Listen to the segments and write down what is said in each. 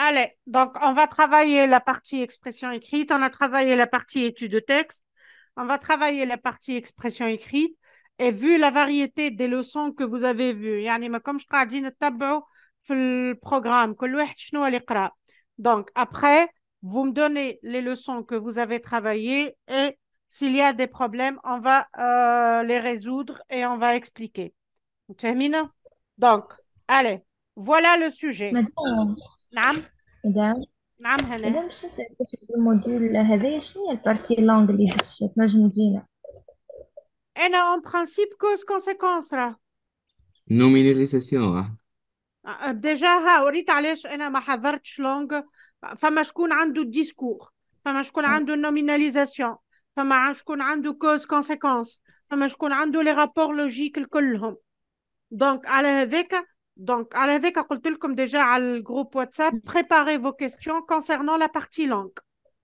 Allez, donc on va travailler la partie expression écrite, on a travaillé la partie étude de texte, on va travailler la partie expression écrite et vu la variété des leçons que vous avez vues, يعني ما كمش قاعدين نتبعوا في الprogramme كل واحد شنو اللي يقرأ. Donc après, vous me donnez les leçons que vous avez travaillées et s'il y a des problèmes, on va les résoudre et on va expliquer. فاهمين؟ Donc, allez, voilà le sujet. مدام نعم. مدام نعم هنا. مدام باش نسألك في الموديول هذايا شنو هي البارتي لونغ اللي باش تنجم تجينا؟ أنا en principe cause conséquence راه. Nominalisation, ah. ديجا ها وريت علاش أنا ما حضرتش لونغ. فما شكون عنده الديسكور، فما شكون عنده النوميناليزاسيون، فما شكون عنده كوز كونسيكونس، فما شكون عنده لي رابور لوجيك كلهم. دونك على هذاك قلت لكم ديجا على الجروب واتساب préparez vos questions concernant la partie langue.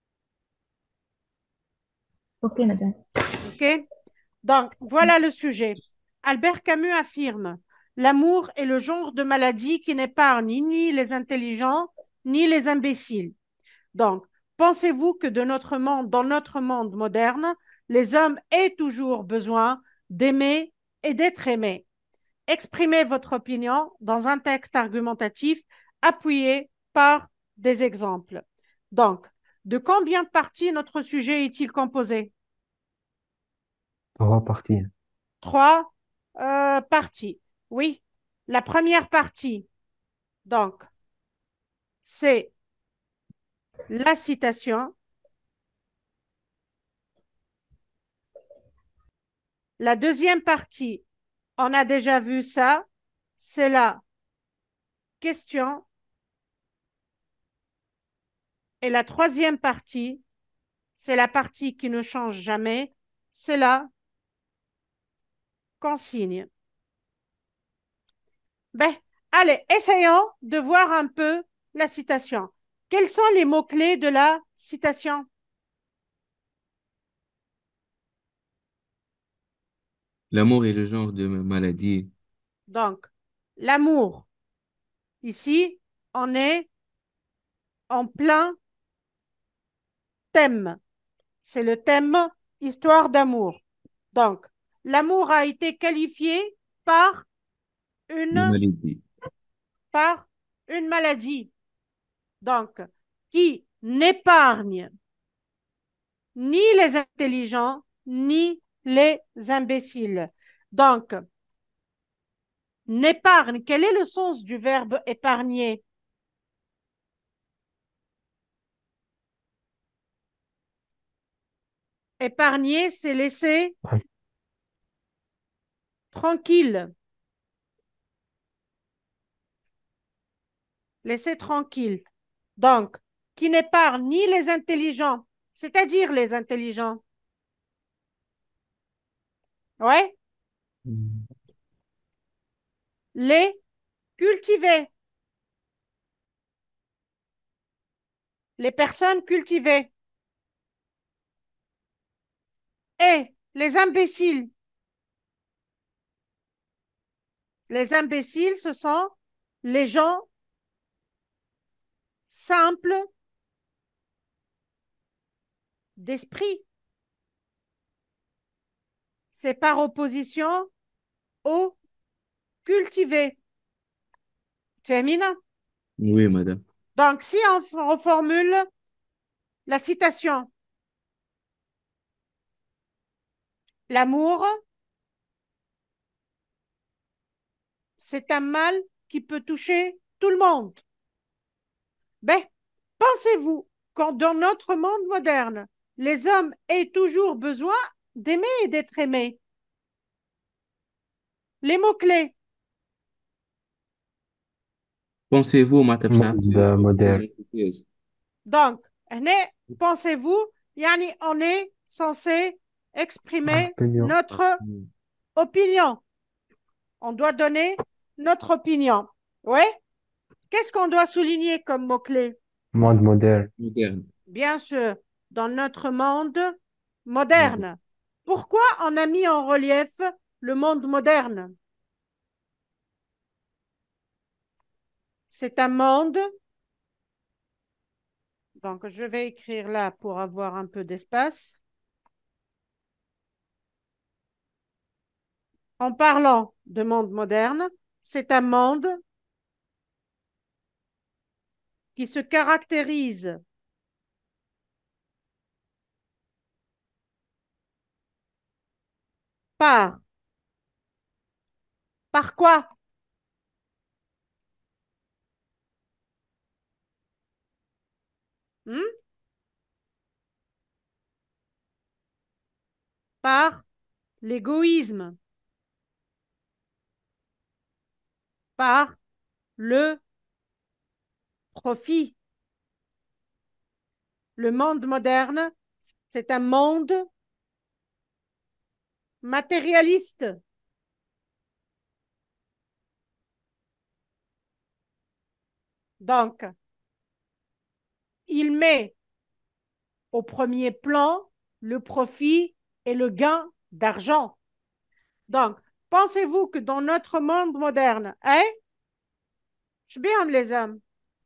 اوكي مدام. OK. Donc, voilà le sujet. Albert Camus affirme: l'amour est le genre de maladie qui n'épargne ni les intelligents ni les imbéciles. Donc, pensez-vous que dans notre monde moderne, les hommes aient toujours besoin d'aimer et d'être aimés? Exprimez votre opinion dans un texte argumentatif appuyé par des exemples. Donc, de combien de parties notre sujet est-il composé? Trois parties. Trois parties. Oui, la première partie, donc, c'est la citation. La deuxième partie, on a déjà vu ça, c'est la question. Et la troisième partie, c'est la partie qui ne change jamais, c'est la consigne. Ben, allez, essayons de voir un peu la citation. Quels sont les mots-clés de la citation? L'amour est le genre de maladie. Donc, l'amour. Ici, on est en plein thème. C'est le thème histoire d'amour. Donc, l'amour a été qualifié par De une, maladie. par une maladie. Donc, qui n'épargne ni les intelligents, ni les imbéciles. Donc, n'épargne, quel est le sens du verbe épargner? Épargner, c'est laisser tranquille. Laisser tranquille. Donc, qui n'épargne ni les intelligents, c'est-à-dire les intelligents. Ouais, Mm. les cultivés. Les personnes cultivées. Et les imbéciles. Les imbéciles, ce sont les gens simples d'esprit. C'est par opposition aux cultivés. Féminin. Oui, madame. Donc, si on reformule la citation, l'amour, c'est un mal qui peut toucher tout le monde. Ben, pensez-vous quand dans notre monde moderne, les hommes aient toujours besoin d'aimer et d'être aimés? Les mots-clés. Pensez-vous, madame, Monde moderne. Donc, pensez-vous, yani, on est censé exprimer Opinion. notre opinion. On doit donner notre opinion. Oui? Qu'est-ce qu'on doit souligner comme mot-clé? Monde moderne. Moderne. Bien sûr, dans notre monde moderne. Pourquoi on a mis en relief le monde moderne? C'est un monde Donc, je vais écrire là pour avoir un peu d'espace. En parlant de monde moderne, c'est un monde qui se caractérise par, par quoi? Hmm? Par l'égoïsme, par le profit. Le monde moderne, c'est un monde matérialiste. Donc, il met au premier plan le profit et le gain d'argent. Donc, pensez-vous que dans notre monde moderne, hein, je bien les hommes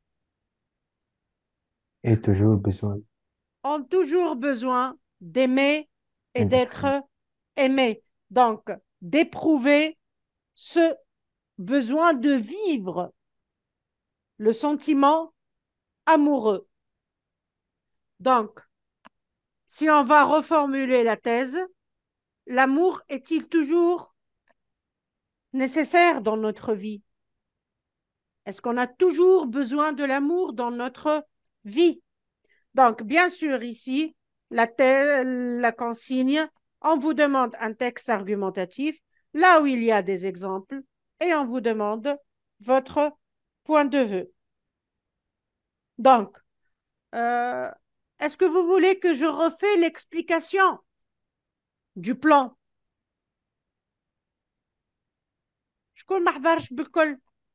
Et toujours besoin ont toujours besoin d'aimer et d'être aimé. d'être aimés. Donc, d'éprouver ce besoin de vivre le sentiment amoureux. Donc, si on va reformuler la thèse, l'amour est-il toujours nécessaire dans notre vie? Est-ce qu'on a toujours besoin de l'amour dans notre vie? Donc, bien sûr, ici, la consigne, on vous demande un texte argumentatif, là où il y a des exemples, et on vous demande votre point de vue. Donc, euh, est-ce que vous voulez que je refais l'explication du plan? شكون ما حضرش بالكل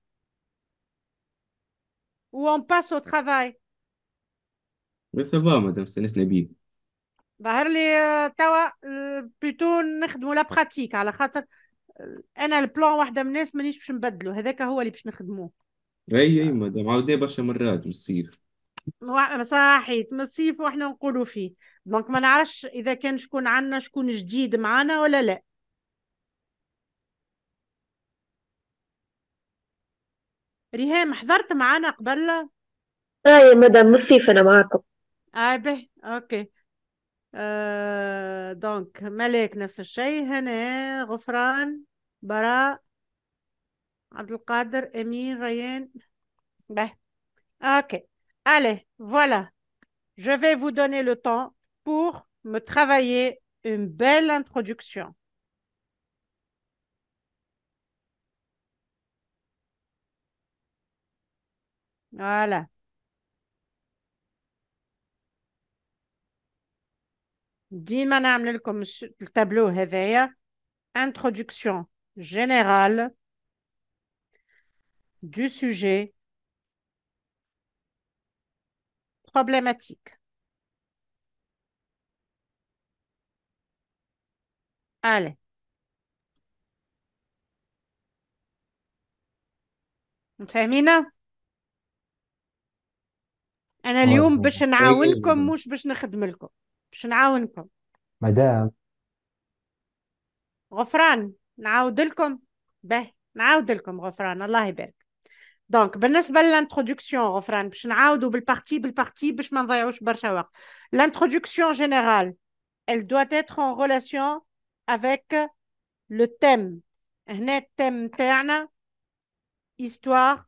ou on passe au travail. Mais ça va, madame, c'est Nabil. ظهر لي توا بلوتو نخدموا لا براتيك على خاطر انا البلان واحده من الناس مانيش باش نبدلو هذاك هو اللي باش نخدموه. أي مدام عاودناه برشا مرات من الصيف. صحيت من الصيف واحنا نقولوا فيه. دونك ما نعرفش اذا كان شكون عنا شكون جديد معنا ولا لا. ريهام حضرت معنا قبل؟ يا مدام مصيف أنا معاكم. به اوكي. دونك ملاك نفس الشيء، هنا غفران، براء، عبد القادر، امين، ريان. به ok. Allez, voilà. Je vais vous donner le temps pour me travailler une belle introduction. Voilà. ديما نعمل لكم التابلو هذايا introduction générale du sujet problématique. Allez. متفاهمين؟ أنا Ouais, اليوم باش madame. أي نعاونكم مدام. مش باش نخدم لكم، باش نعاونكم. Madame, غفران نعاود لكم. به نعاود لكم غفران الله يبارك. دونك بالنسبة للانترودكسيون غفران باش نعاودوا بالبارتي باش ما نضيعوش برشا وقت. L'introduction générale, elle doit être en relation avec le thème. هنا الثème تاعنا histoire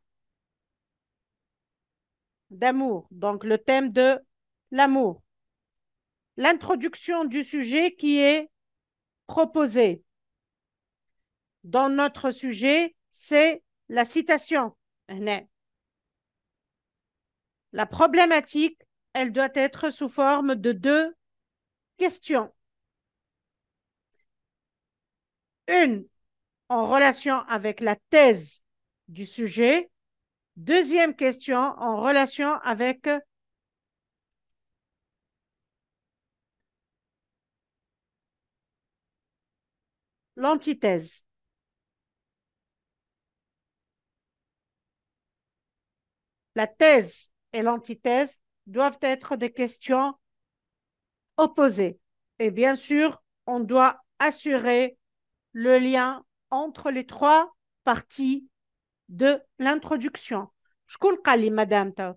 d'amour. Donc le thème de l'amour. L'introduction du sujet qui est proposée dans notre sujet, c'est la citation. هنا. La problématique, elle doit être sous forme de 2 questions. Une en relation avec la thèse du sujet. Deuxième question en relation avec l'antithèse. La thèse et l'antithèse doivent être des questions opposées. Et bien sûr, on doit assurer le lien entre les trois parties de l'introduction. شكون قال لي مدام تو؟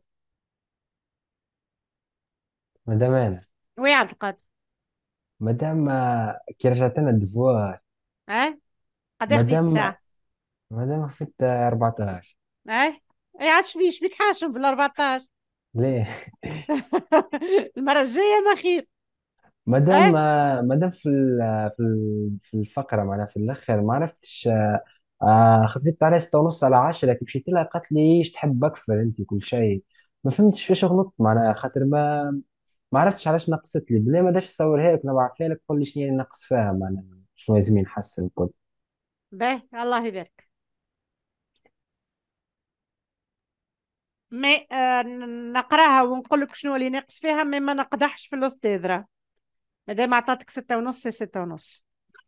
مدام أنا. وي عبد القادر. مدام كي رجعت أنا الدفوار. اه قد خديت مدام ساعة. مدام خفت 14. اه اي عاد شبيش بيك حاشم بال 14. ليه؟ المرة الجاية ما خير. مدام اه مدام في الفقرة معنا في الآخر ما عرفتش. خفيت على 6:30 على 10 كي مشيت لها قالت لي ايش تحب أكثر أنت كل شيء. ما فهمتش فاش غلطت معناها خاطر ما عرفتش علاش نقصت لي بلا ما داش تصورها لك نبعثها لك قول لي شنو اللي نقص فيها معناها شنو لازم نحسن الكل. باهي الله يبارك. مي نقراها ونقول لك شنو اللي ناقص فيها، مي ما نقدحش في الأستاذ راه. مادام عطاتك 6:30 6:30.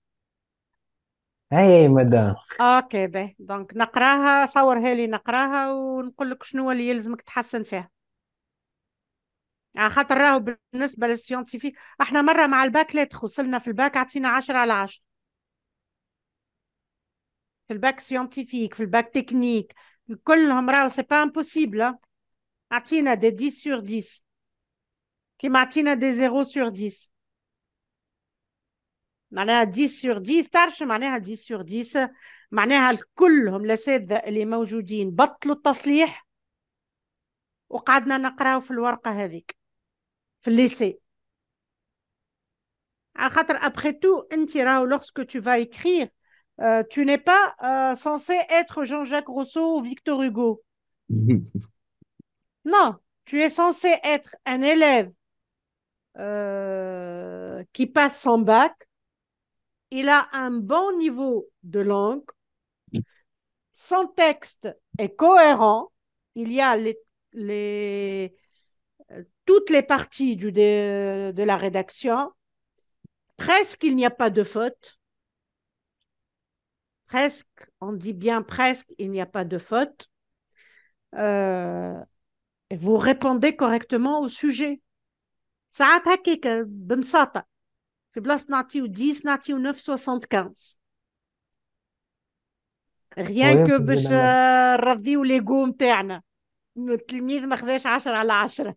هاي مدام. اوكي باهي دونك نقراها، صورها لي نقراها ونقول لك شنو اللي يلزمك تحسن فيها. على خاطر راهو بالنسبة للسيونتيفيك احنا مرة مع الباك ليتر وصلنا في الباك عطينا 10/10 في الباك سيونتيفيك، في الباك تكنيك، كلهم راهو سي با امبوسيبل. عطينا دي 10/10 كيما عطينا دي 0/10. معناها 10/10 تعرف شو معناها 10/10؟ معناها كلهم الأساتذة اللي موجودين بطلوا التصليح وقعدنا نقراو في الورقة هذيك في الليسي. À خاطر après tout, lorsque tu vas écrire, tu n'es pas censé être Jean-Jacques Rousseau ou Victor Hugo. Non, tu es censé être un élève qui passe son bac. Il a un bon niveau de langue. Son texte est cohérent. Il y a toutes les parties de la rédaction. Presque, il n'y a pas de faute. Presque, on dit bien presque, il n'y a pas de faute. Vous répondez correctement au sujet. ساعات هكاك ببساطة في بلاصة نعطيو 10 نعطيو 9.75. rien que ويمكن باش زينا نرضيو ليغو نتاعنا التلميذ ما خداش 10/10.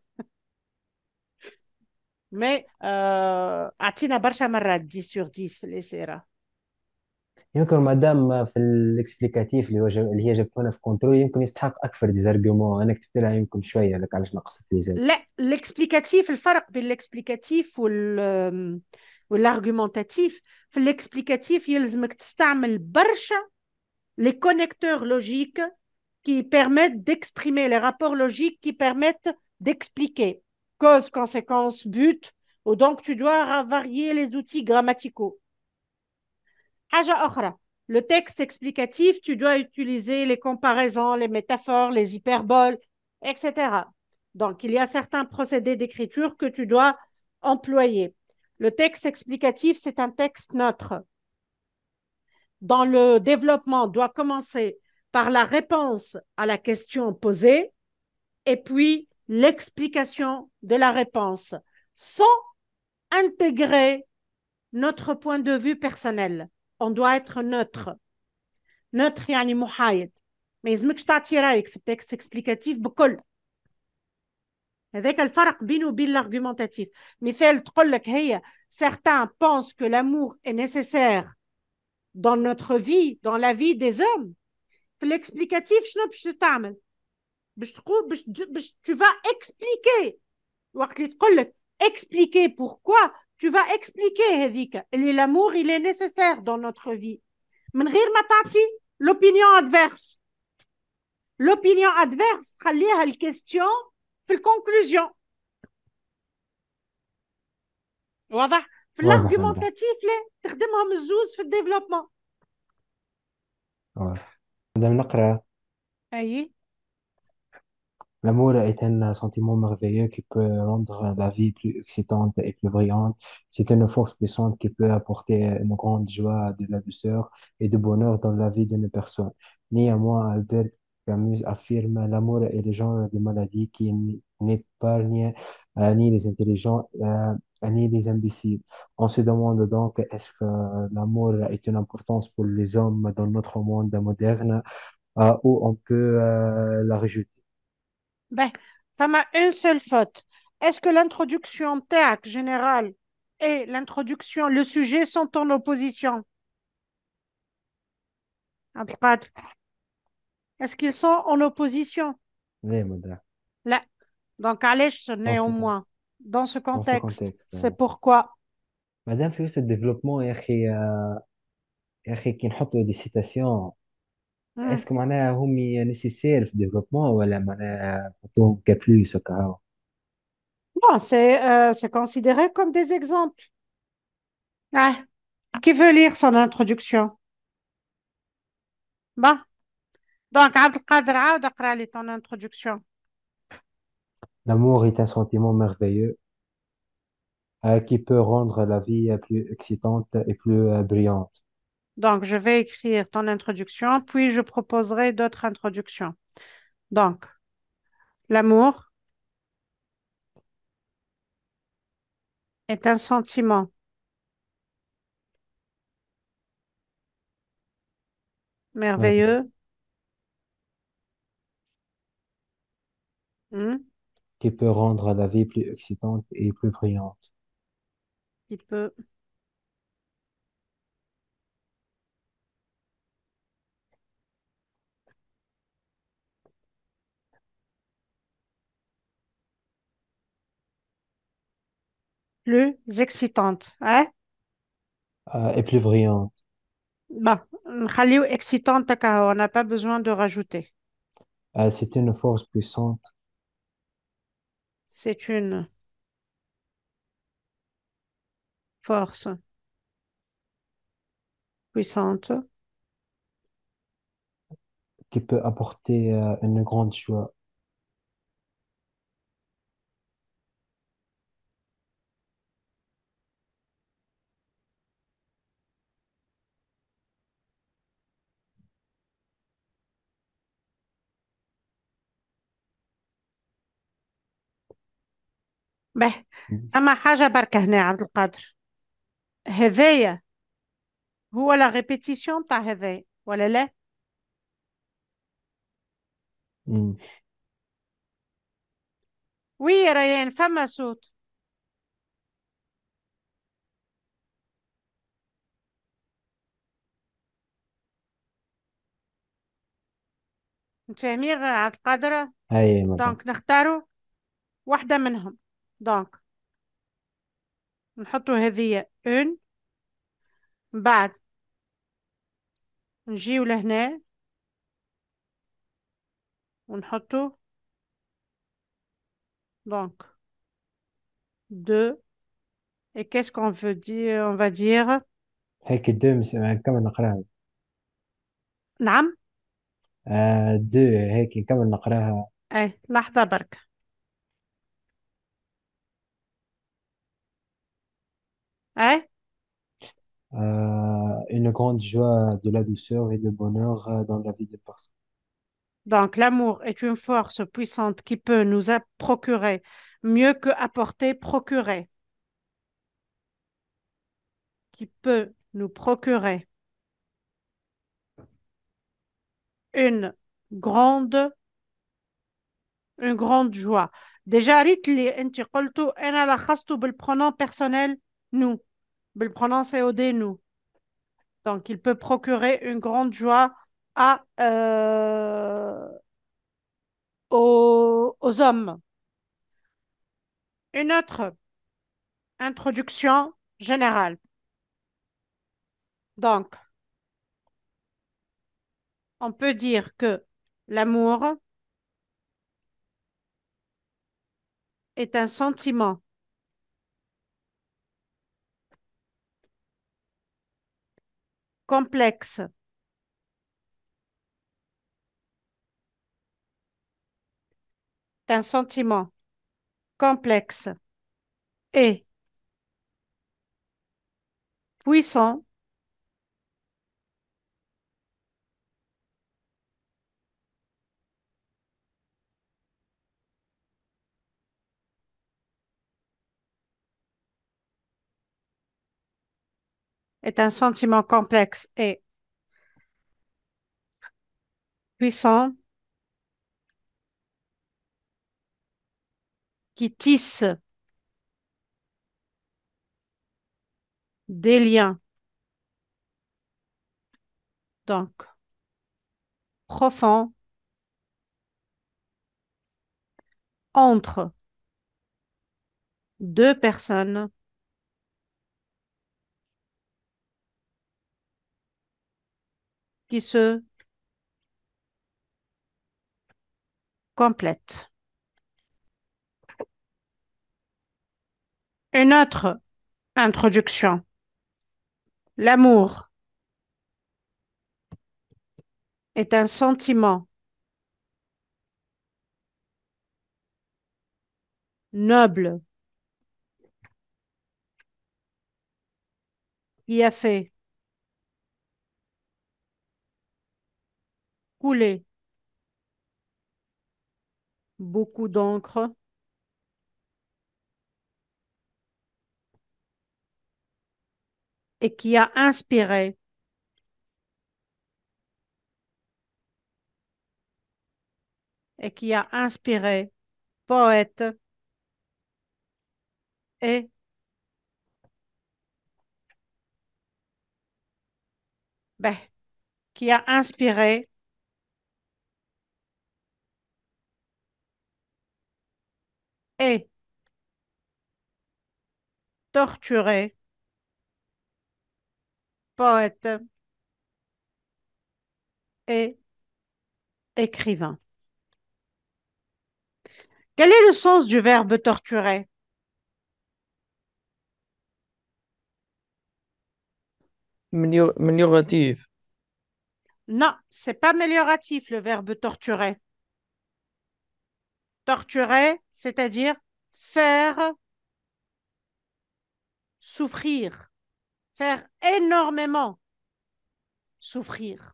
مي عطينا برشا مرات 10/10 في الإسيرة. يمكن مادام في الاكسبليكاتيف اللي هي جبتونا في كنترول يمكن يستحق اكثر ديزارجيومون انا كتبت لها يمكن شويه لك علاش نقصت لي زاد. لا الاكسبليكاتيف، الفرق بين الاكسبليكاتيف والارغيومونتاتيف، في الاكسبليكاتيف يلزمك تستعمل برشا les connecteurs logiques qui permettent d'exprimer les rapports logiques qui permettent d'expliquer cause, conséquence, but, ou donc tu dois varier les outils grammaticaux. حاجة أخرى، le texte explicatif, tu dois utiliser les comparaisons, les métaphores, les hyperboles, etc. Donc, il y a certains procédés d'écriture que tu dois employer. Le texte explicatif, c'est un texte neutre. Dans le développement, doit commencer par la réponse à la question posée et puis l'explication de la réponse, sans intégrer notre point de vue personnel. On doit être neutre. Neutre يعني محايد. ما يلزمكش تعطي رايك في التكست اكسبليكاتيف بكل. هذاك الفرق بينه وبين l'argumentatif. مثال تقول لك هي certains pensent que l'amour est nécessaire dans notre vie, dans la vie des hommes. في l'explicatif شنو باش تعمل؟ باش تقول باش tu vas expliquer. وقت اللي تقول لك expliquer pourquoi, tu vas expliquer هذيك اللي l'amour il est nécessaire dans notre vie. من غير ما تعطي l'opinion adverse. L'opinion adverse تخليها الكيستيون في الكونكلوزيون. واضح؟ في واضح مدام. الارغيومونتاتيف لا تخدمهم الزوز في الديفلوبمون. واضح مدام نقرا. اي L'amour est un sentiment merveilleux qui peut rendre la vie plus excitante et plus brillante. C'est une force puissante qui peut apporter une grande joie, de la douceur et du bonheur dans la vie d'une personne. Néanmoins, Albert Camus affirme l'amour est le genre de maladie qui n'épargne ni les intelligents ni les imbéciles. On se demande donc, est-ce que l'amour est une importance pour les hommes dans notre monde moderne ou on peut la rejeter? Ben, ça m'a une seule faute. Est-ce que l'introduction théâtre général et l'introduction, le sujet sont en opposition? Abdelkader, est-ce qu'ils sont en opposition? Oui, madame. Là. Donc, allez, Dans ce, néanmoins, dans ce dans ce contexte, contexte. c'est pourquoi. madame, في وسط الديفلوبمون يا أخي كي نحطوا دي سيتاسيون Hmm. اسكو معناها هم نيسيسير في الديفلوبمون ولا معناها نحطوهم كبلوس هكا. Bon, c'est considéré comme des exemples. Ah, qui veut lire son introduction? Bon, donc, Abdelkader, عاود اقرا لي ton introduction. L'amour est un sentiment merveilleux qui peut rendre la vie plus excitante et plus brillante. Donc, je vais écrire ton introduction, puis je proposerai d'autres introductions. Donc, l'amour est un sentiment Merveilleux. merveilleux, hmm, Qui peut rendre la vie plus excitante et plus brillante. qui peut plus excitante. Hein? Et plus brillante. Bon, نخليه excitante, car on n'a pas besoin de rajouter. C'est une force puissante C'est une force puissante qui peut apporter une grande joie. به أما حاجة بركة هنا عبد القادر هذايا هو لا ريبيتيسيون تاع هذايا ولا لا Mm. وي ريان فما صوت متفاهمين عبد القادر أي مدام. دونك نختاروا واحدة منهم دونك نحطوا هذه اون بعد نجيو لهنا ونحطوا donc deux et qu'est-ce qu'on veut dire on va dire هيك الدو نكمل نقراها. نعم دو هيك نكمل نقراها. اي لحظة برك اي Une grande joie, de la douceur et de bonheur dans la vie des personnes. donc l'amour est une force puissante qui peut nous procurer mieux que apporter procurer qui peut nous procurer une grande une grande joie. Déjà, ريت لي أنت قلتوا أنا لخصته بالpronom personnel nous. بالpronom COD nous. Donc, il peut procurer une grande joie aux hommes. Une autre introduction générale. Donc, on peut dire que l'amour est un sentiment complexe, un sentiment complexe et puissant est un sentiment complexe et puissant qui tisse des liens donc profonds entre deux personnes qui se complètent. Une autre introduction. L'amour est un sentiment noble qui a fait couler beaucoup d'encre et qui a inspiré poètes et ben, qui a inspiré et torturé poètes et écrivains. Quel est le sens du verbe torturer? Amélioratif. Non, c'est pas amélioratif le verbe torturer. Torturer, c'est-à-dire faire souffrir, faire énormément souffrir.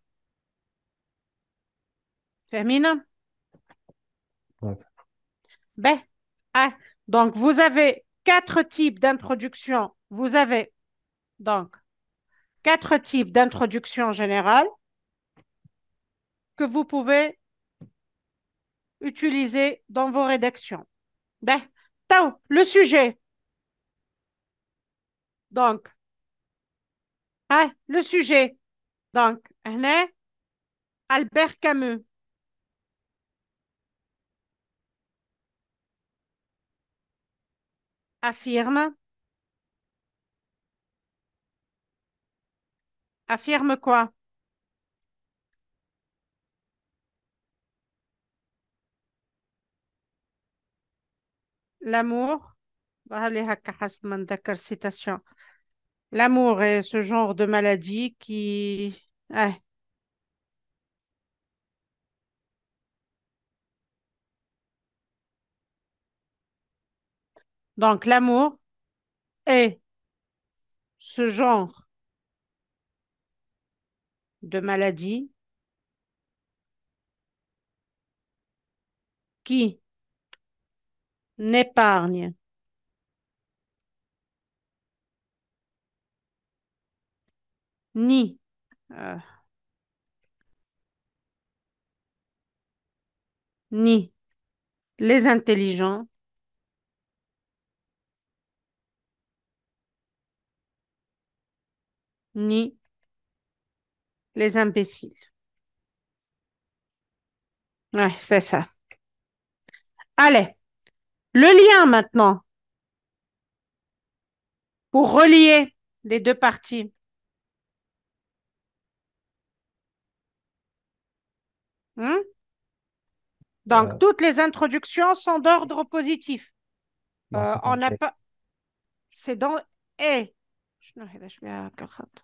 Féminin. Ouais. Ben, ah, donc vous avez quatre types d'introduction. Vous avez donc quatre types d'introduction générale que vous pouvez utiliser dans vos rédactions. Ben, Tao, le sujet. Donc, le sujet. Donc, هنا Albert Camus. Affirme. Affirme quoi? L'amour. Citation. L'amour est ce genre de maladie qui... Ah, donc, l'amour est ce genre de maladie qui n'épargne ni, euh, ni les intelligents, ni les imbéciles. Ouais, c'est ça. Allez, le lien maintenant pour relier les deux parties. Hmm? Donc, Euh, toutes les introductions sont d'ordre positif. ما On صوتهم n'a شيء. pas... C'est dans... Et... شنو هذا؟ ايش بها هكا الخط؟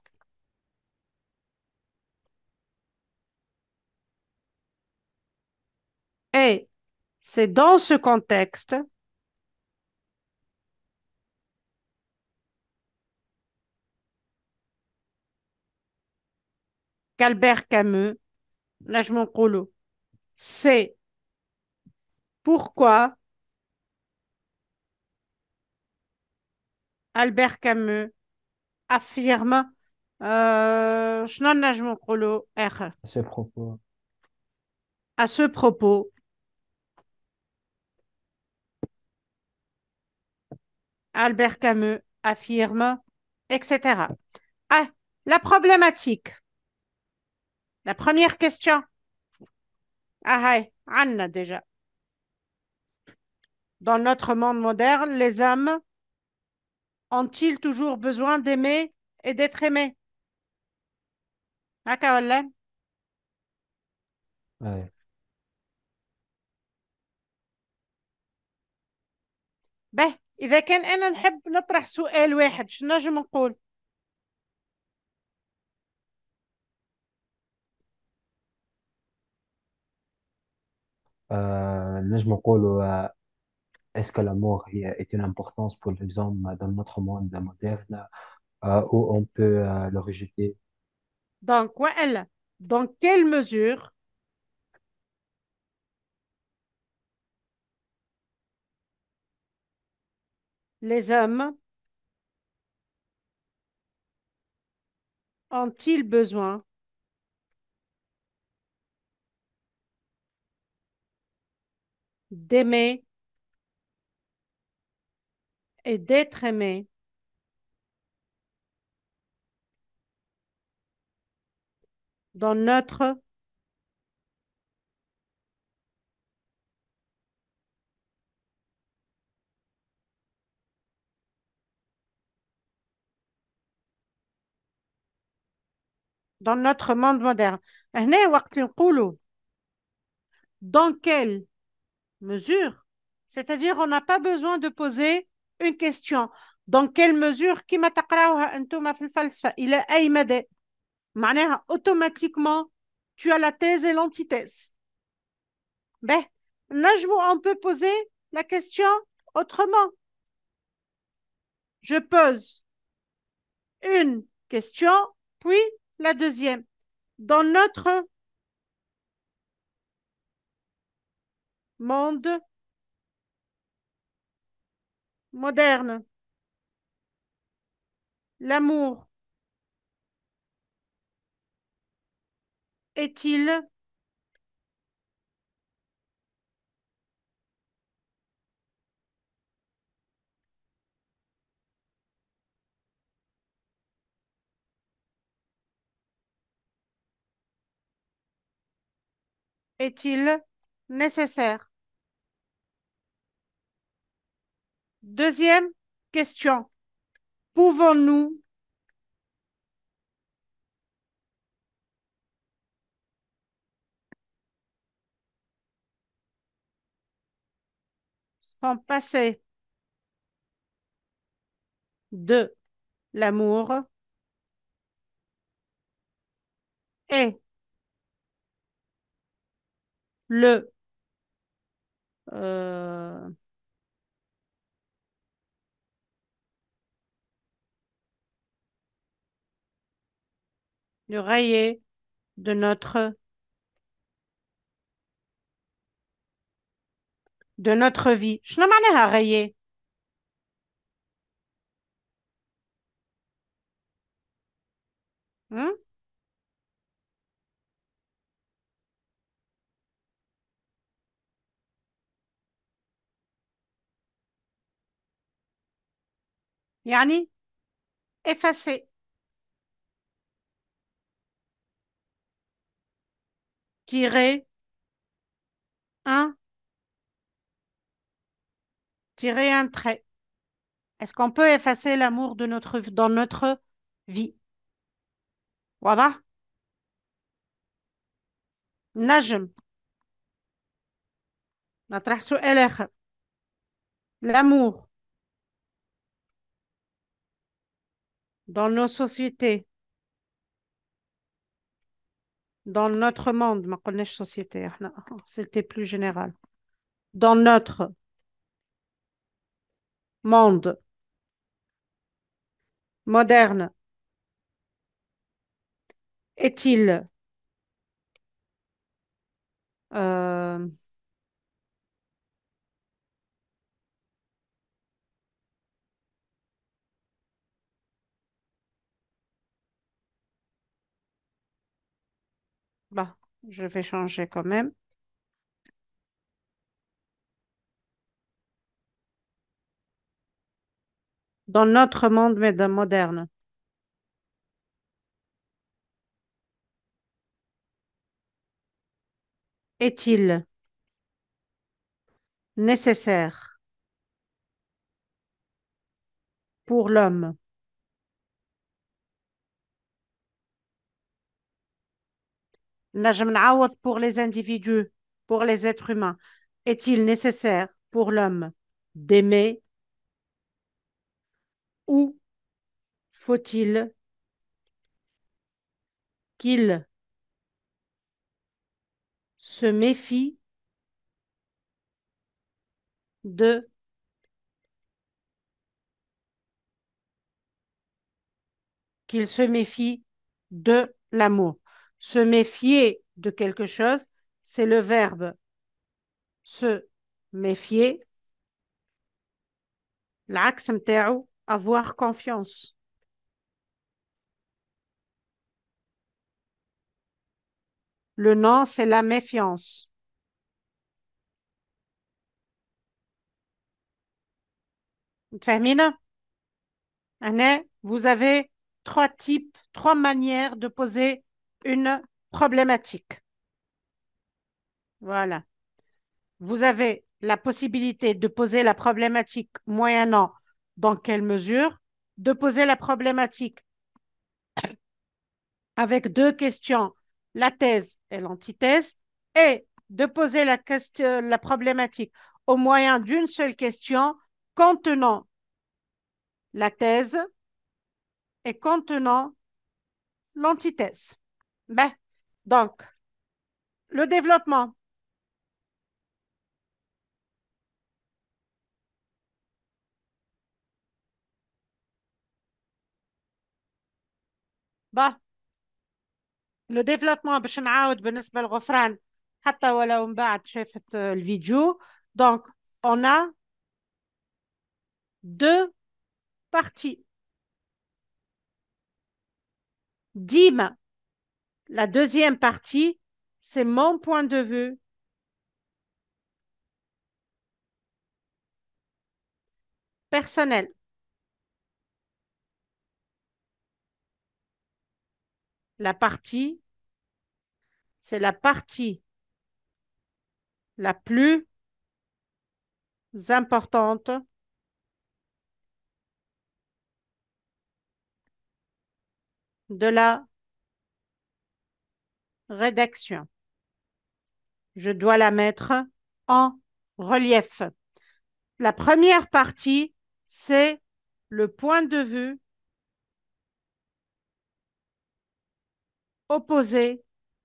Et c'est dans ce contexte qu'Albert Camus, نجم نقولوا, c'est pourquoi Albert Camus affirme شنو نجمو نقولوا آخر À ce propos, à ce propos. Albert Camus affirme, etc. Ah, la problématique. La première question. Ah, Anna déjà. Dans notre monde moderne, les hommes ont-ils toujours besoin d'aimer et d'être aimés? هكا ولا؟ ouais. به إذا كان أنا نحب نطرح سؤال واحد شنو نجم نقول؟ نجم نقولوا est-ce que l'amour est une importance pour les hommes dans notre monde moderne ou on peut le rejeter? Donc, وإلا dans quelle mesure les hommes ont-ils besoin d'aimer et d'être aimés dans notre monde moderne. هنا وقت اللي نقولوا dans quelle mesure, c'est-à-dire on n'a pas besoin de poser une question. Dans quelle mesure كما تقراوها أنتم في الفلسفة إلى أي مدى معناها automatiquement tu as la thèse et l'antithèse. Ben, on peut poser la question autrement. Je pose une question, puis la deuxième. Dans notre monde moderne, l'amour est-il est-il nécessaire? Deuxième question. Pouvons-nous s'en passer de l'amour et le euh, le rayer de notre vie. شنو معناها rayer؟ هم؟ يعني effacer. Tirer un, tirer un trait. Est-ce qu'on peut effacer l'amour dans notre vie? واضح؟ نجم نطرح سؤال آخر. L'amour dans nos sociétés, dans notre monde, ما قلناش société, احنا c'était plus général. Dans notre monde moderne, est-il euh, Je vais changer quand même. Dans notre monde moderne, est-il nécessaire pour l'homme, نجم نعوض pour les individus, pour les êtres humains, est-il nécessaire pour l'homme d'aimer ou faut-il qu'il se méfie de qu'il se méfie de l'amour. Se méfier de quelque chose, c'est le verbe se méfier. العكس متاعو avoir confiance. Le nom, c'est la méfiance. متفاهمين؟ Vous avez trois types, trois manières de poser une problématique. Voilà. Vous avez la possibilité de poser la problématique moyennant dans quelle mesure, de poser la problématique avec deux questions, la thèse et l'antithèse, et de poser la problématique au moyen d'une seule question contenant la thèse et contenant l'antithèse. Ben, donc, le développement. Bah, le développement باش نعاود بالنسبة للغفران حتى ولو من بعد شافت الفيديو. Donc, on a deux parties. Dim, la deuxième partie, c'est mon point de vue. Personnel. La partie, c'est la partie la plus importante de la rédaction. Je dois la mettre en relief. La première partie, c'est le point de vue opposé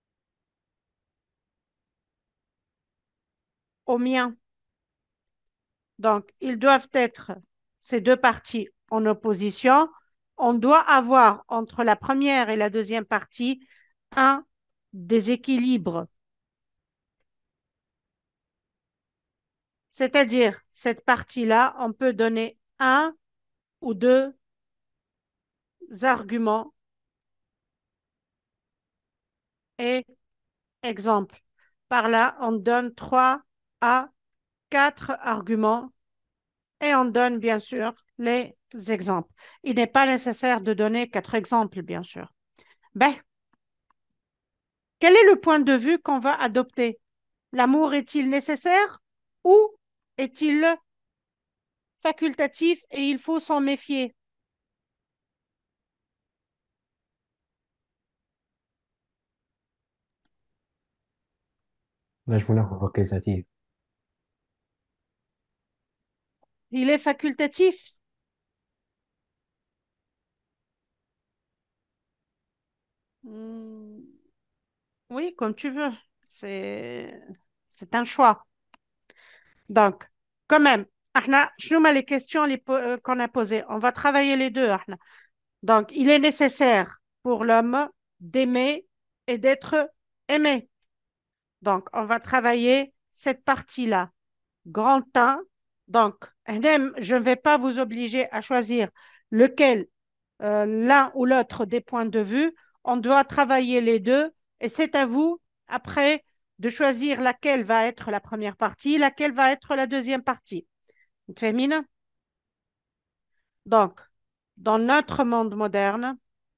au mien. Donc, ils doivent être ces deux parties en opposition. On doit avoir entre la première et la deuxième partie un déséquilibre. C'est-à-dire, cette partie-là, on peut donner un ou deux arguments et exemples. Par là, on donne 3 à 4 arguments et on donne bien sûr les exemples. Il n'est pas nécessaire de donner 4 exemples, bien sûr. Ben, quel est le point de vue qu'on va adopter? L'amour est-il nécessaire ou est-il facultatif et il faut s'en méfier? نجم ناخذ فاكولتاتيف. Il est facultatif. Hmm, oui, comme tu veux. C'est un choix. Donc, quand même, شنو هما les questions qu'on a posées? On va travailler les deux. Donc, il est nécessaire pour l'homme d'aimer et d'être aimé. Donc, on va travailler cette partie-là. Grand 1. Donc, je ne vais pas vous obliger à choisir lequel, l'un ou l'autre des points de vue. On doit travailler les deux et c'est à vous après de choisir laquelle va être la première partie, laquelle va être la deuxième partie. متفاهمين؟ Donc, dans notre monde moderne,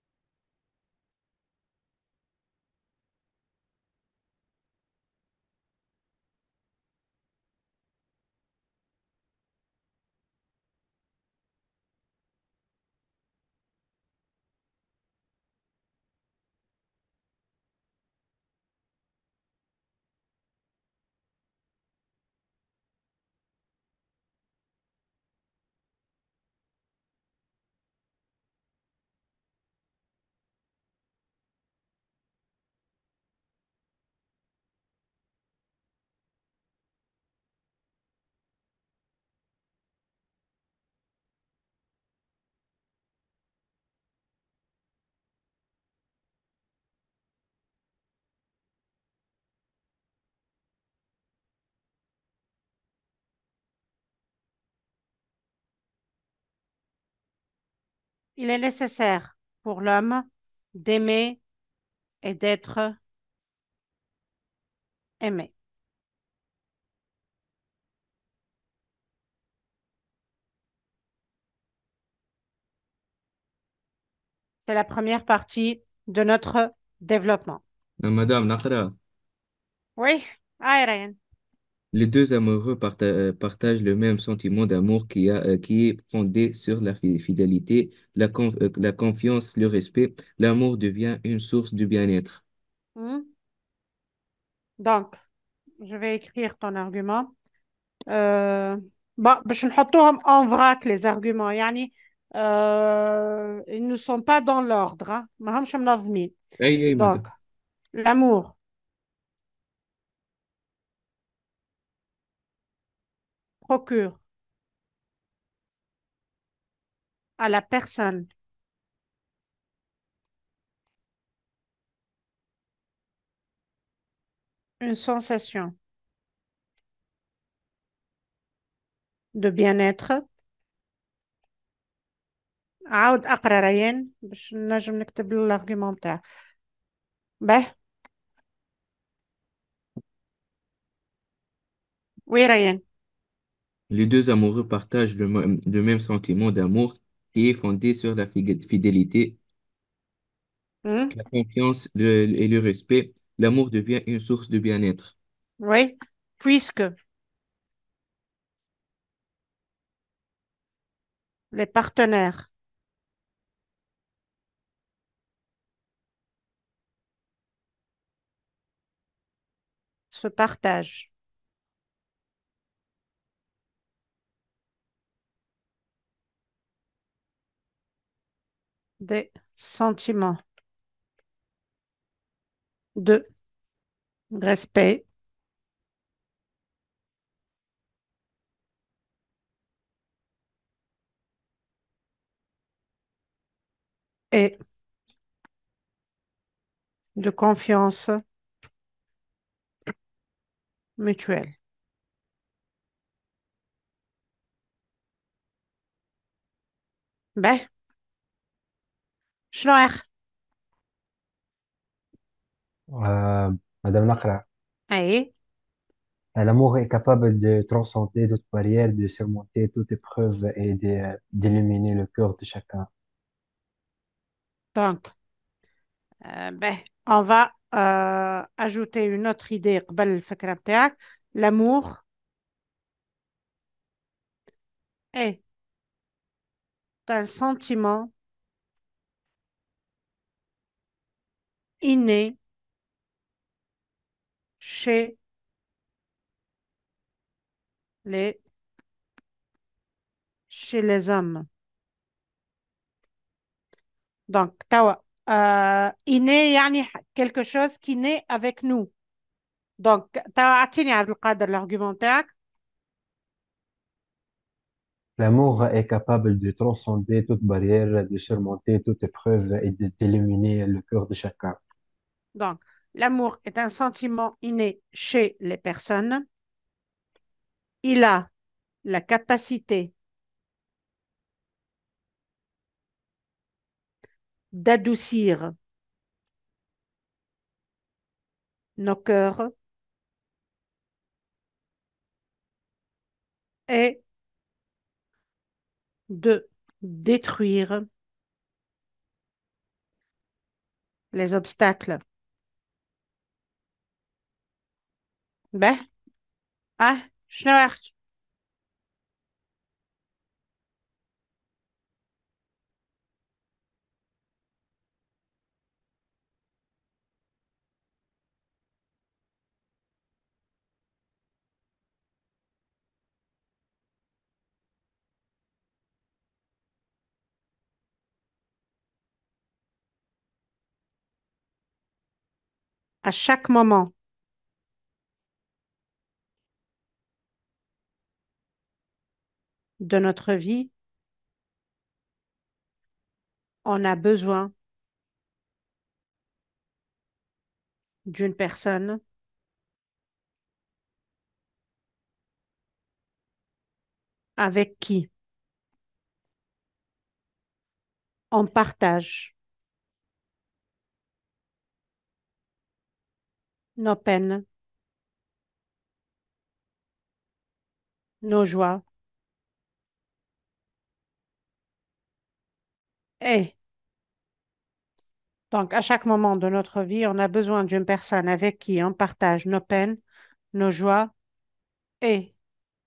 il est nécessaire pour l'homme d'aimer et d'être aimé. C'est la première partie de notre développement. Madame Naqra, Oui, ah, Ryan. les deux amoureux partagent le même sentiment d'amour qui est fondé sur la fidélité, la confiance, le respect. L'amour devient une source de bien-être. Hmm. Donc, je vais écrire ton argument. Euh, bon, باش نحطوهم en vrac les arguments يعني ils ne sont pas dans l'ordre hein. ماهمش منظمين. أي Donc, madame. l'amour procure à la personne une sensation de bien-être. عاود أقرأ ريان باش نجم نكتب l'argument بتاعك. به oui ريان. Les deux amoureux partagent le même sentiment d'amour qui est fondé sur la fidélité, Hmm. la confiance et le respect. L'amour devient une source de bien-être. Oui, puisque les partenaires se partagent des sentiments de respect et de confiance mutuelle. Ben, شنو آخر؟ Madame Naqra, أي l'amour est capable de transcender toute barrière, de surmonter toute épreuve et d'illuminer le cœur de chacun. donc ben, on va ajouter une autre idée قبل الفكرة بتاعك. L'amour est un sentiment inné chez les, chez les hommes. Donc, توا inné يعني quelque chose qui naît avec nous. Donc, توا أعطيني عبد القادر l'argument تاعك. L'amour est capable de transcender toute barrière, de surmonter toute épreuve et d'illuminer le cœur de chacun. Donc, l'amour est un sentiment inné chez les personnes. Il a la capacité d'adoucir nos cœurs est de détruire les obstacles. Ben, ah, schnell. À chaque moment de notre vie, on a besoin d'une personne avec qui on partage nos peines, nos joies et donc à chaque moment de notre vie, on a besoin d'une personne avec qui on partage nos peines, nos joies et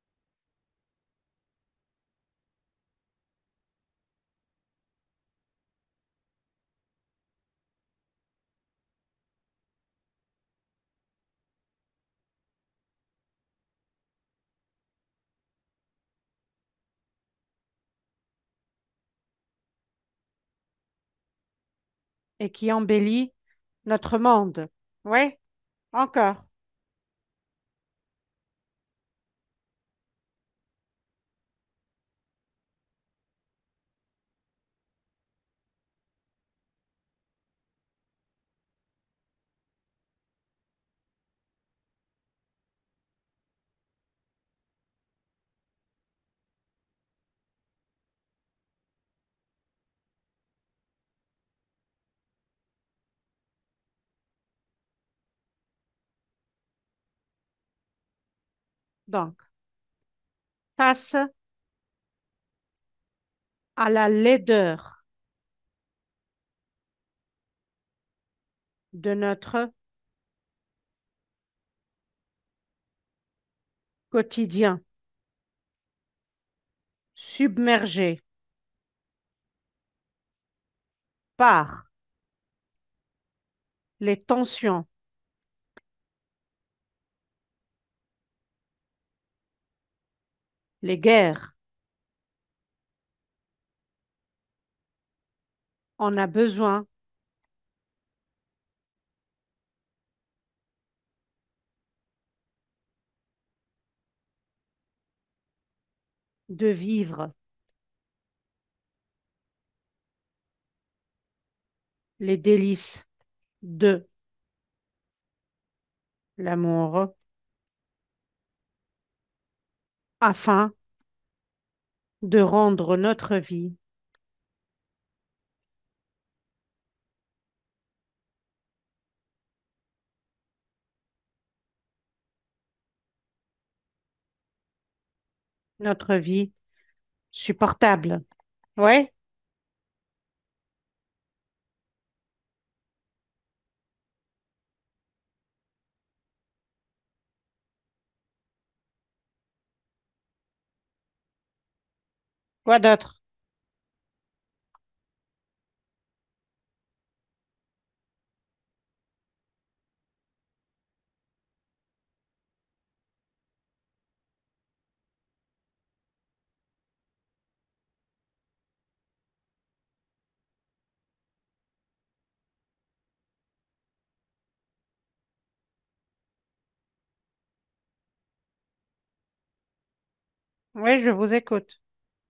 qui embellit notre monde. Oui, encore. Donc, face à la laideur de notre quotidien, submergé par les tensions, les guerres, on a besoin de vivre les délices de l'amour afin de rendre notre vie notre vie supportable. Oui, quoi d'autre? Oui, je vous écoute.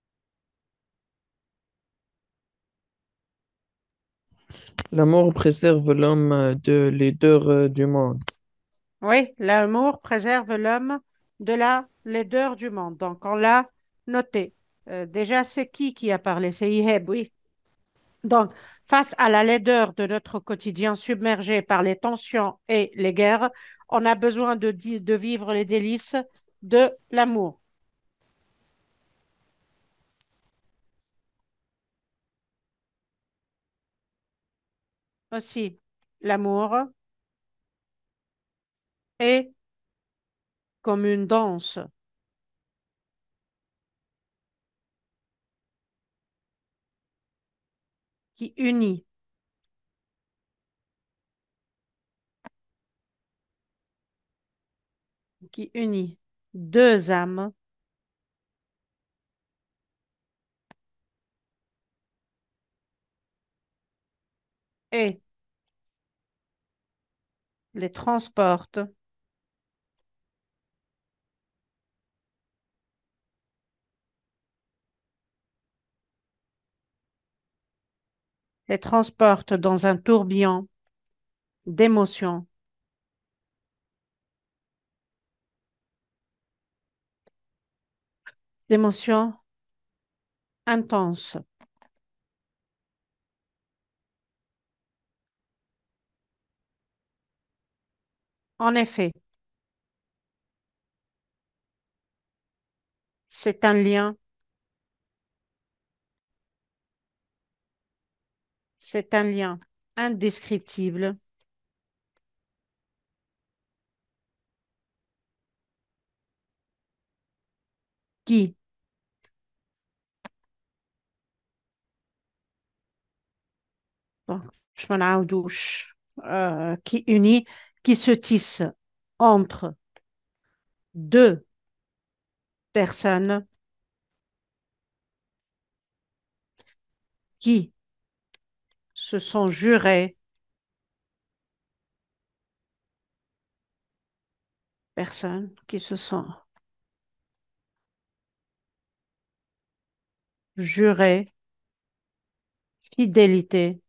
L'amour préserve l'homme de laideur du monde. Oui, l'amour préserve l'homme de la laideur du monde. Donc, on l'a noté. Déjà, c'est qui a parlé? C'est Iheb, oui. Donc, face à la laideur de notre quotidien submergé par les tensions et les guerres, on a besoin de vivre les délices de l'amour. Aussi, l'amour est comme une danse qui unit, qui unit deux âmes et les transporte dans un tourbillon d'émotions, d'émotions intenses. En effet, c'est un lien, c'est un lien indescriptible qui, donc, je m'en عاودوش, qui unit, qui se tisse entre deux personnes qui se sont jurées, personnes qui se sont jurées fidélité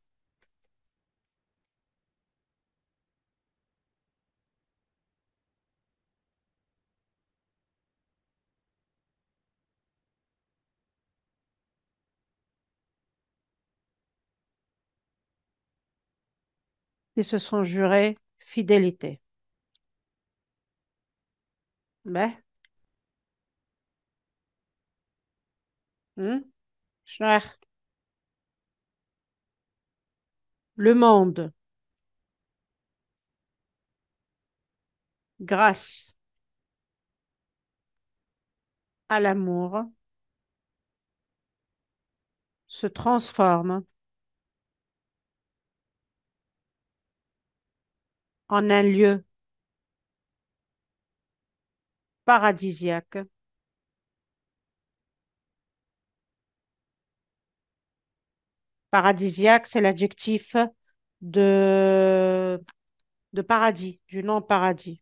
qui se sont jurées fidélité. Ben, hmm, شنو le monde, grâce à l'amour, se transforme en un lieu paradisiaque. Paradisiaque, c'est l'adjectif de, de paradis, du nom paradis.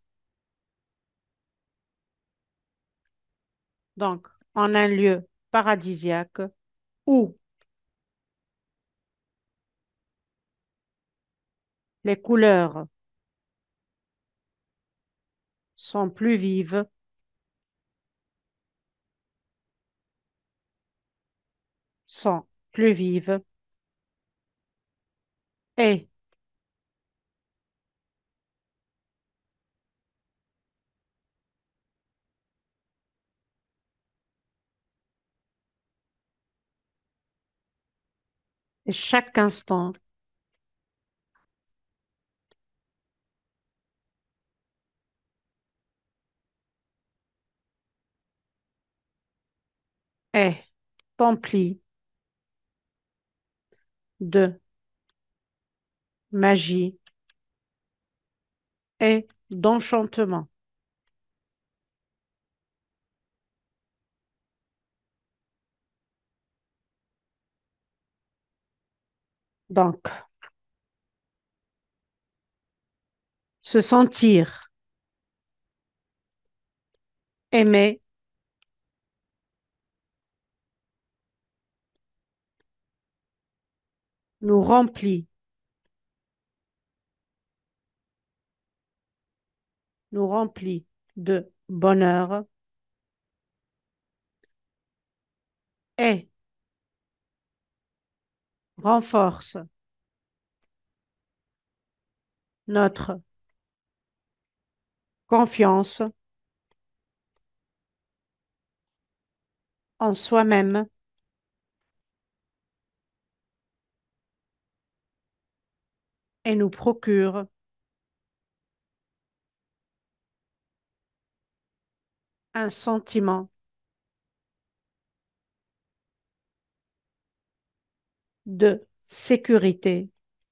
Donc, en un lieu paradisiaque où les couleurs sont plus vives, sont plus vives et chaque instant est empli de magie et d'enchantement. Donc, se sentir aimé nous remplit, nous remplit de bonheur et renforce notre confiance en soi-même et nous procure un sentiment de sécurité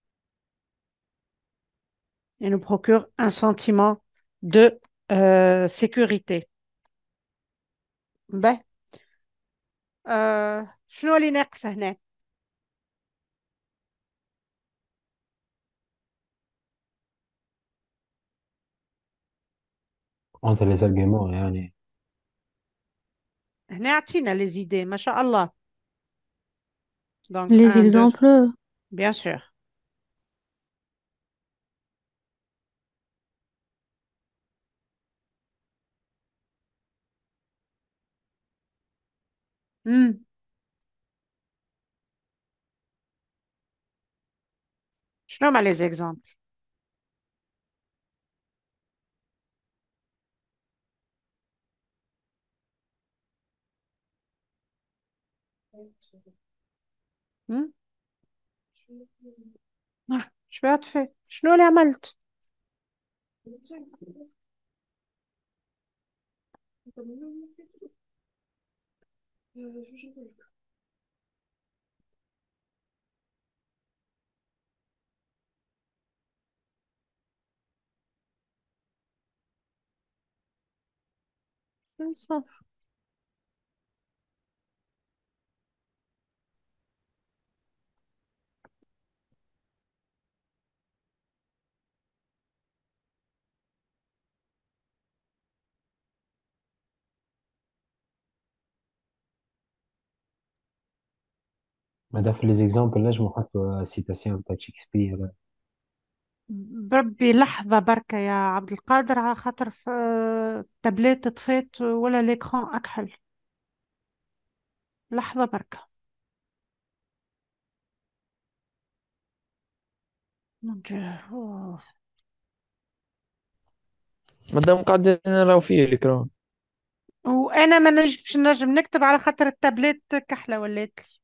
et nous procure un sentiment de sécurité. Ben, شنو اللي ناقص هنا؟ entre les arguments يعني. هنا اعطينا les idées ما شاء الله. Donc, Les un, deux, exemples, bien sûr. Hmm. شنو هما les exemples؟ Hmm. شو عرفت شنو اللي عملت؟ شو هذا في les exemples نجم نحطوا citation بتاع شكسبير. بربي لحظة بركة يا عبد القادر على خاطر في التابلت طفيت ولا ليكران أكحل. لحظة بركة. mon Dieu. أوه. مادام قاعدين نراو فيه الإكرام. وأنا ما نجمش نجم نكتب على خاطر التابلت كحلة ولات لي.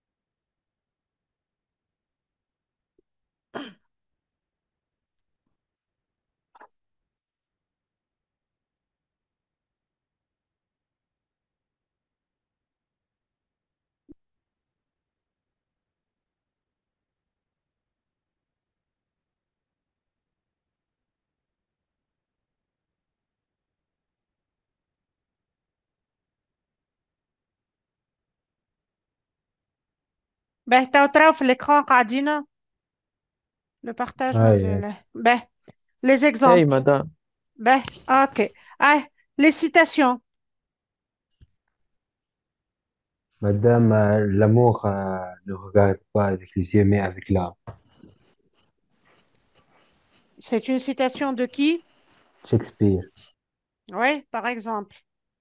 باهي تراو في الإكران قاعدين لو بارتاج هاي مازال باهي les أي exemples مدام. باهي ok ah les citations madame l'amour ne regarde pas avec les yeux mais avec l'âme. c'est une citation de qui? Shakespeare. Oui, par exemple.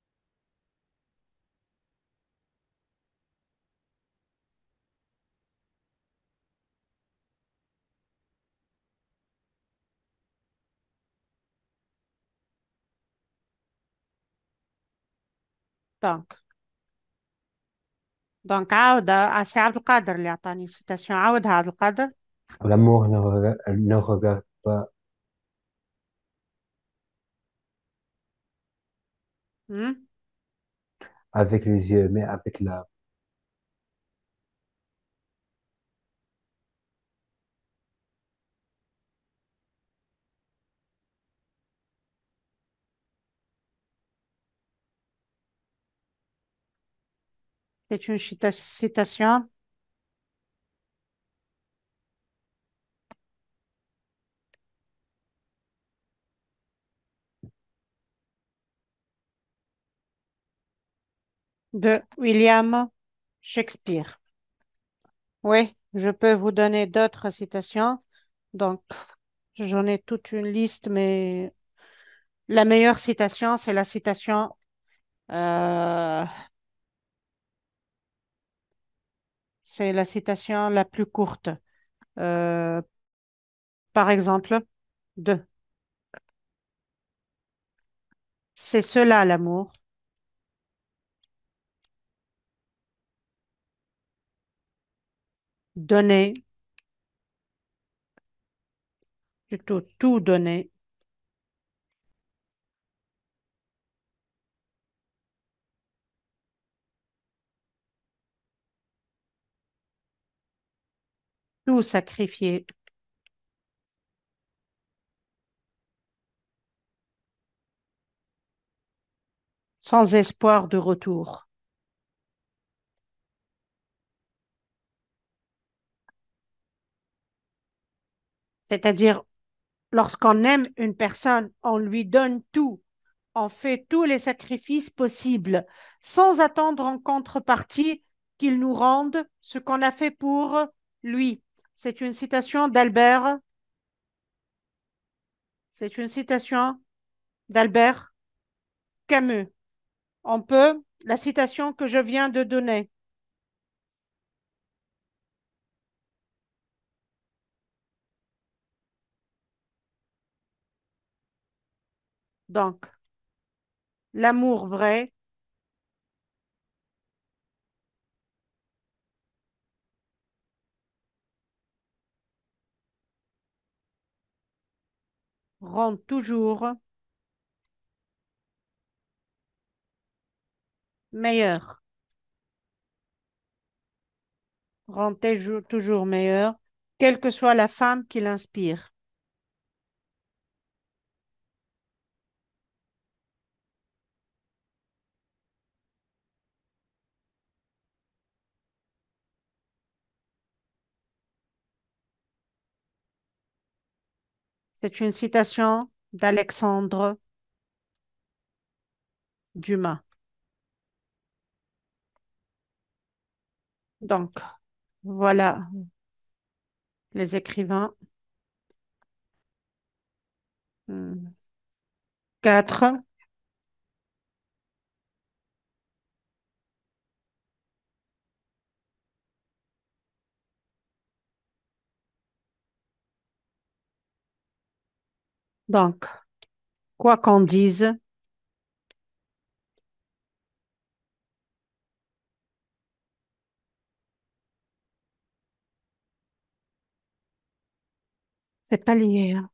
Donc عاود سي عبد القادر اللي عطاني citation عاودها عبد القادر. L'amour ne regarde pas Hmm? avec les yeux mais avec l'âme. C'est une citation de William Shakespeare. Oui, je peux vous donner d'autres citations. Donc, j'en ai toute une liste, mais la meilleure citation, c'est la citation euh, c'est la citation la plus courte. Euh, Par exemple, deux. C'est cela l'amour. Donner, plutôt tout donner. Tout sacrifier, sans espoir de retour. C'est-à-dire, lorsqu'on aime une personne, on lui donne tout, on fait tous les sacrifices possibles, sans attendre en contrepartie qu'il nous rende ce qu'on a fait pour lui. C'est une citation d'Albert. C'est une citation d'Albert Camus. On peut, la citation que je viens de donner. Donc, l'amour vrai rend toujours meilleur, rend toujours meilleur, quelle que soit la femme qui l'inspire. C'est une citation d'Alexandre Dumas. Donc, voilà les écrivains. Quatre. Donc, quoi qu'on dise, c'est pas lié, hein.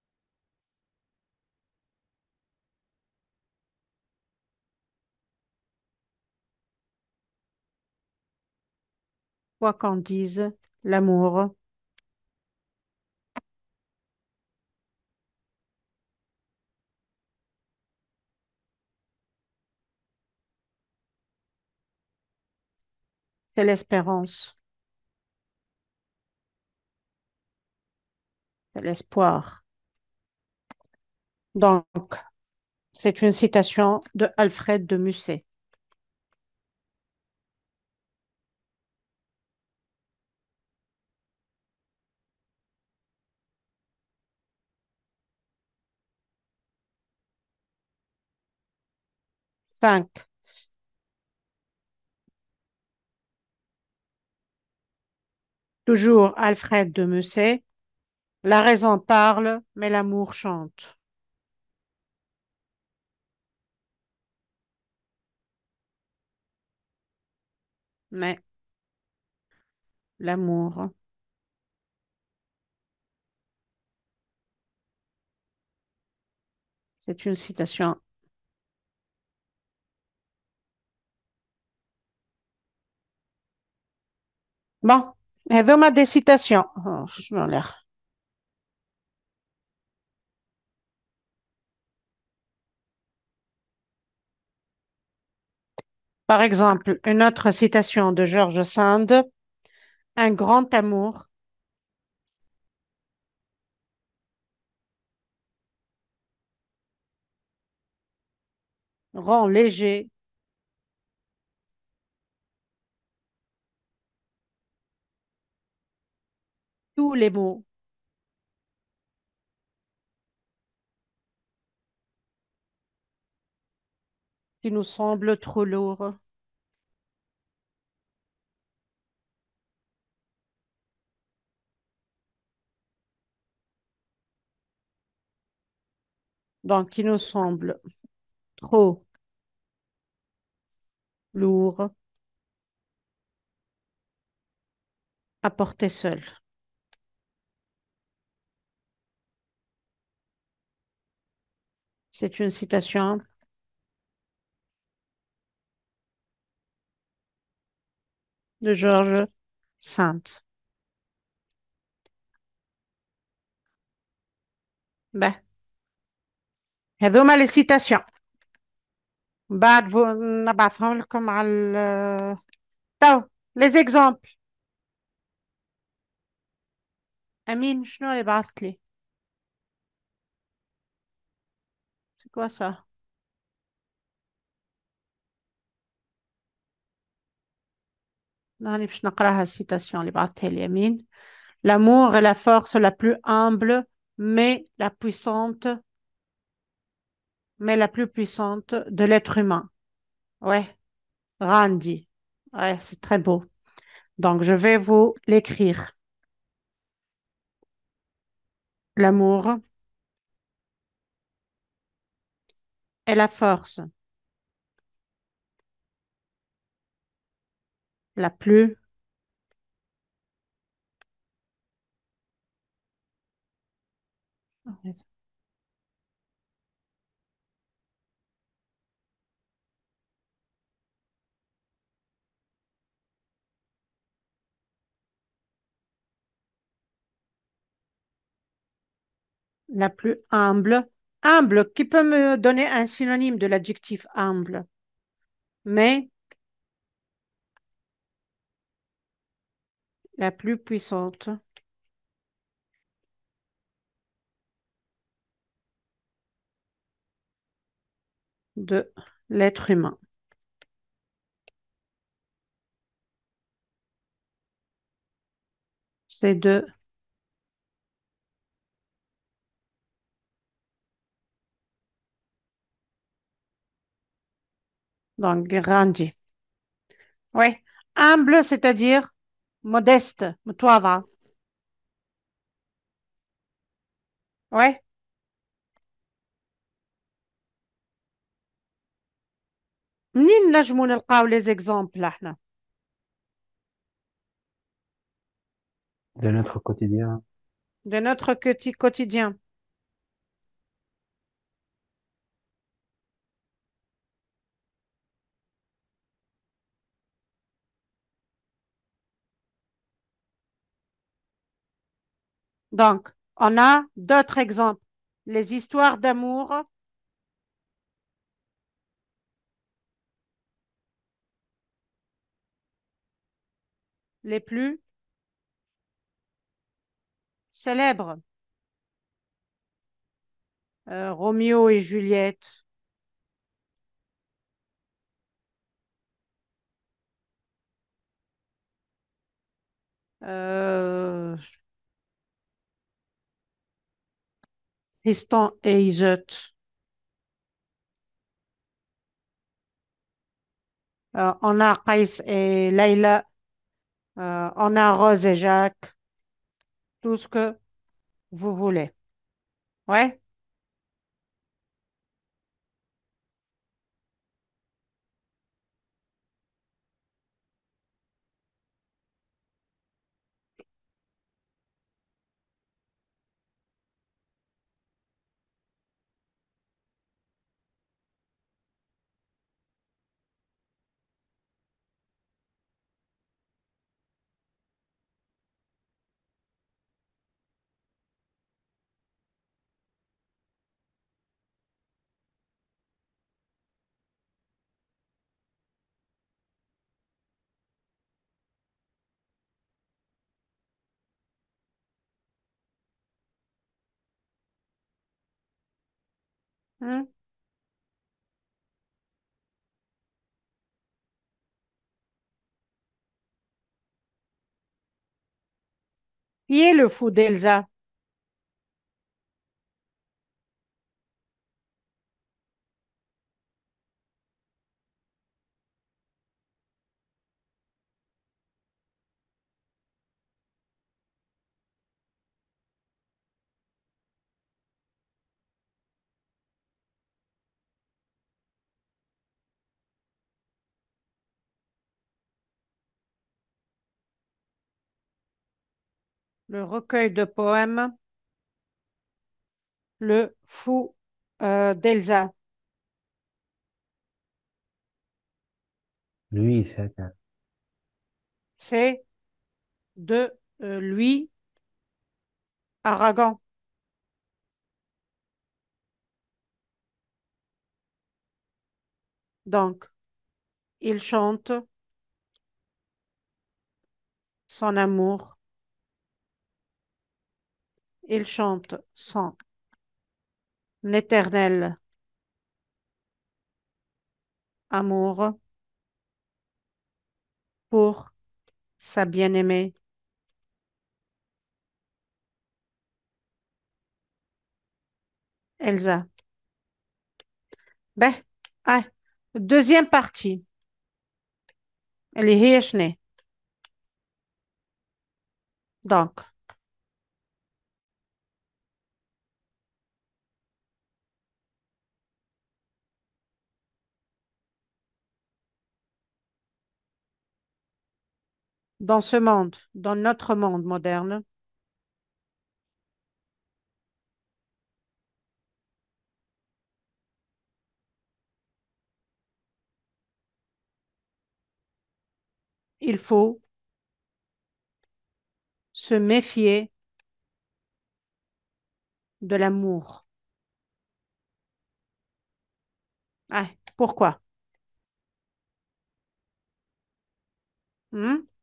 Quoi qu'on dise, l'amour, c'est l'espérance, c'est l'espoir. Donc, c'est une citation de Alfred de Musset. Cinq. Toujours Alfred de Musset. La raison parle, mais l'amour chante. Mais l'amour, c'est une citation. Bon, هذوما des citations. Oh, شنو l'air. Par exemple, une autre citation de George Sand. Un grand amour rend léger tous les mots qui nous semblent trop lourds. Donc, qui nous semble trop lourd à porter seul. C'est une citation de Georges Sand. Ben, هذوما les citations. بعد نبعثهم لكم على تو les exemples. أمين شنو اللي بعثت لي؟ C'est quoi ça? ناني باش نقراها الcitation اللي بعثتها لي أمين. L'amour est la force la plus humble, mais la puissante, mais la plus puissante de l'être humain. Ouais, Randy. Ouais, c'est très beau. Donc, je vais vous l'écrire. L'amour est la force la plus la plus humble. Humble, qui peut me donner un synonyme de l'adjectif humble? Mais la plus puissante de l'être humain. C'est de donc grandi. Oui, humble, c'est-à-dire modeste, متواضعة. Oui, منين نجمو نلقاو les exemples احنا؟ De notre quotidien. De notre quotidien. Donc, on a d'autres exemples. Les histoires d'amour les plus célèbres. Roméo et Juliette. Euh, Tristan et Iseut. On a Qaïs et Leïla. On a Rose et Jacques. Tout ce que vous voulez. Ouais. Hein? Qui est le fou d'Elsa? le recueil de poèmes Le Fou d'Elsa. Lui, c'est C'est de Louis Aragon. Donc, il chante son amour. Il chante son éternel amour pour sa bien-aimée Elsa. Ben, ah, deuxième partie. Elle est هي Donc, dans ce monde, dans notre monde moderne, il faut se méfier de l'amour. Ah, pourquoi? Hmm?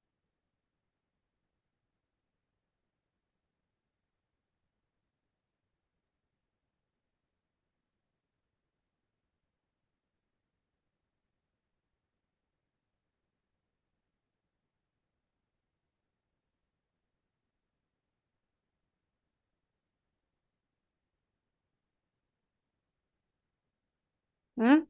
Hmm?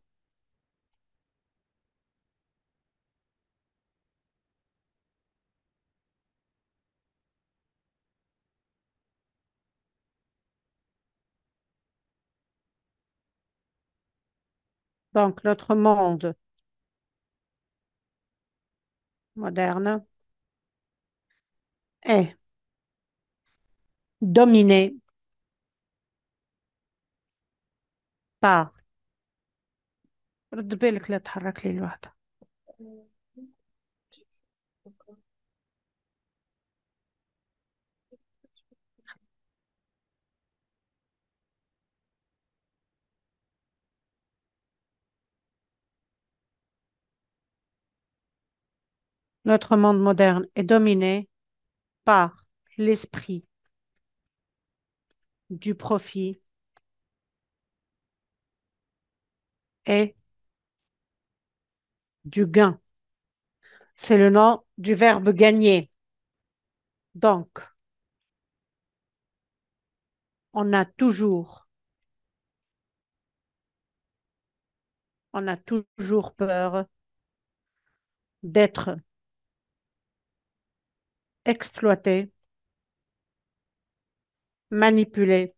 Donc, notre monde moderne est dominé par رد بالك لا تحرك لي الواحدة. Notre monde moderne est dominé par l'esprit du profit et du gain. C'est le nom du verbe gagner. Donc, on a toujours, on a toujours peur d'être exploité, manipulé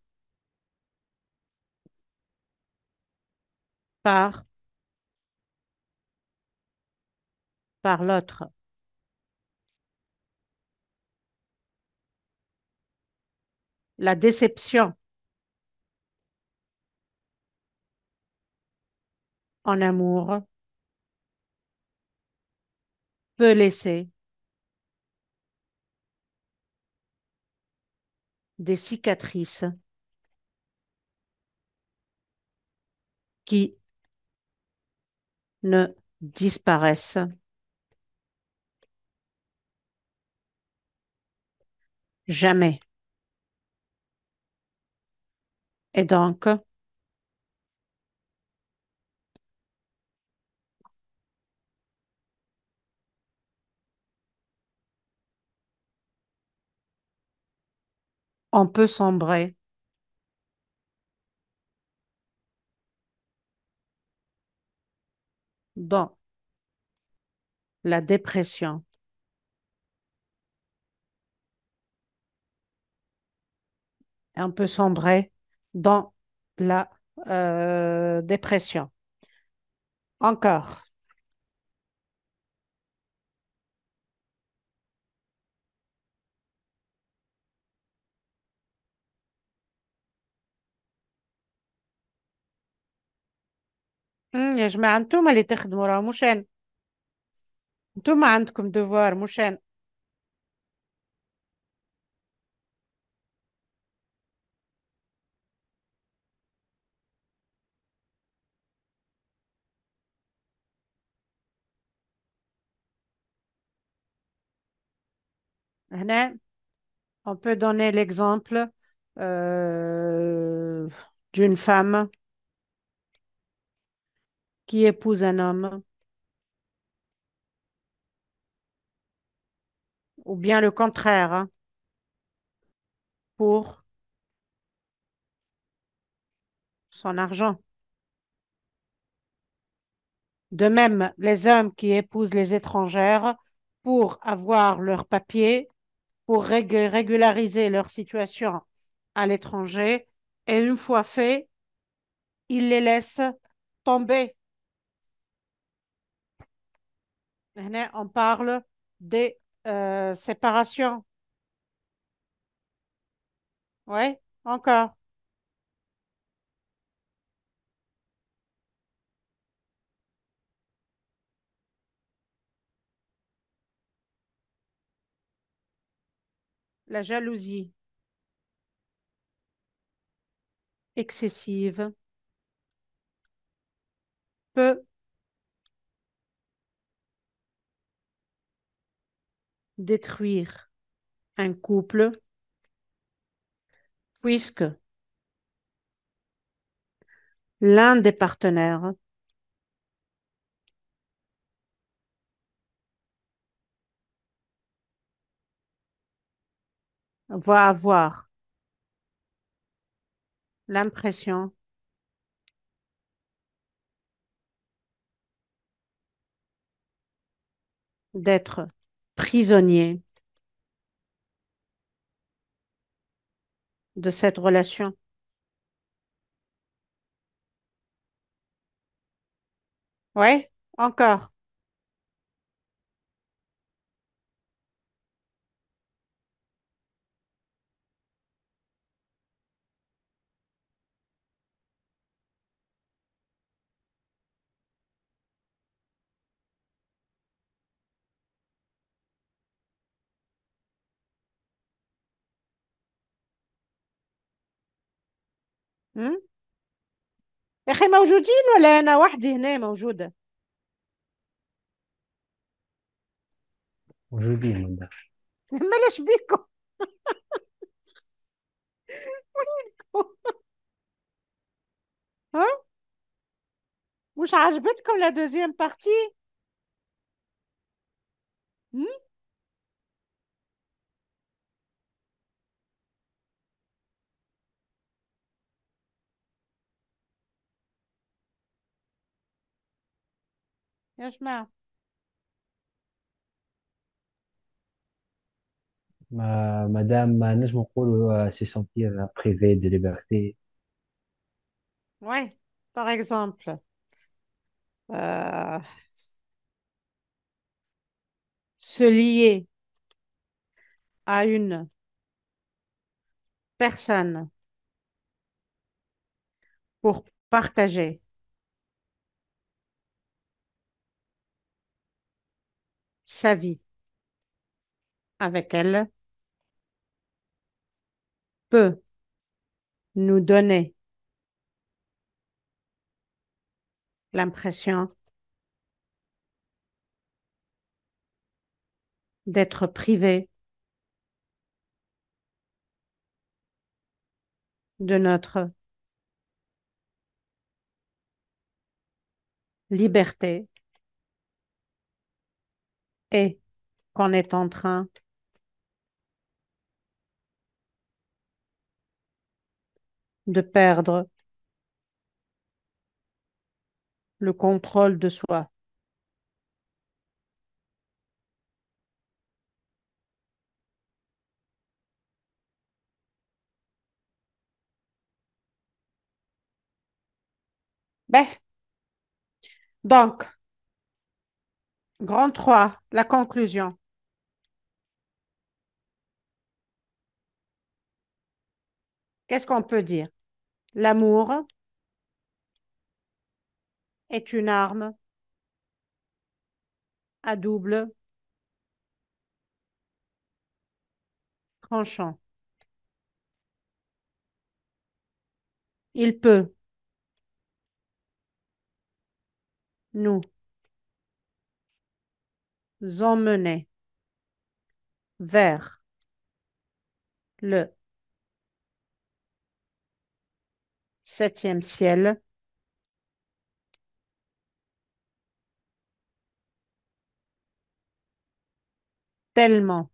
par, par l'autre. La déception en amour peut laisser des cicatrices qui ne disparaissent jamais. Et donc, on peut sombrer dans la dépression. Et on peut sombrer dans la dépression. Encore. يا جماعة انتوما اللي تخدموا راه مش انا. انتوما عندكم دوار مش انا. هنا on peut donner l'exemple euh, d'une femme qui épouse un homme, ou bien le contraire, hein, pour son argent. De même, les hommes qui épousent les étrangères pour avoir leurs papiers, pour régulariser leur situation à l'étranger, et une fois fait, ils les laissent tomber. Là, on parle des séparations. Oui, encore. La jalousie excessive peut détruire un couple puisque l'un des partenaires va avoir l'impression d'être prisonnier de cette relation. Oui, encore. هم؟ يا أخي موجودين ولا أنا وحدي هنا موجودة؟ موجودين من ده. مالش بيكم؟ ها؟ مش عجبتكم لا دوزيام بارتي؟ هم؟ يا جماعة مادام ما نجم نقولوا سي سونتير بريفي دي ليبرتي. ouais, par exemple, euh, se lier à une personne pour partager sa vie avec elle peut nous donner l'impression d'être privé de notre liberté et qu'on est en train de perdre le contrôle de soi. Ben, donc, grand 3, la conclusion. Qu'est-ce qu'on peut dire? L'amour est une arme à double tranchant. Il peut nous emmener vers le septième ciel tellement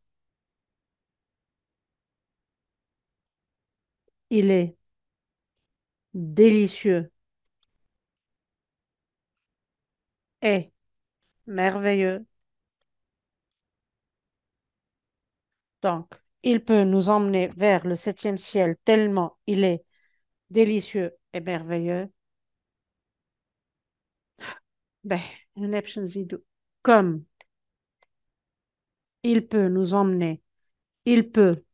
il est délicieux et merveilleux. Donc, il peut nous emmener vers le septième ciel tellement il est délicieux et merveilleux. Ben, une option zidou. Comme il peut nous emmener, il peut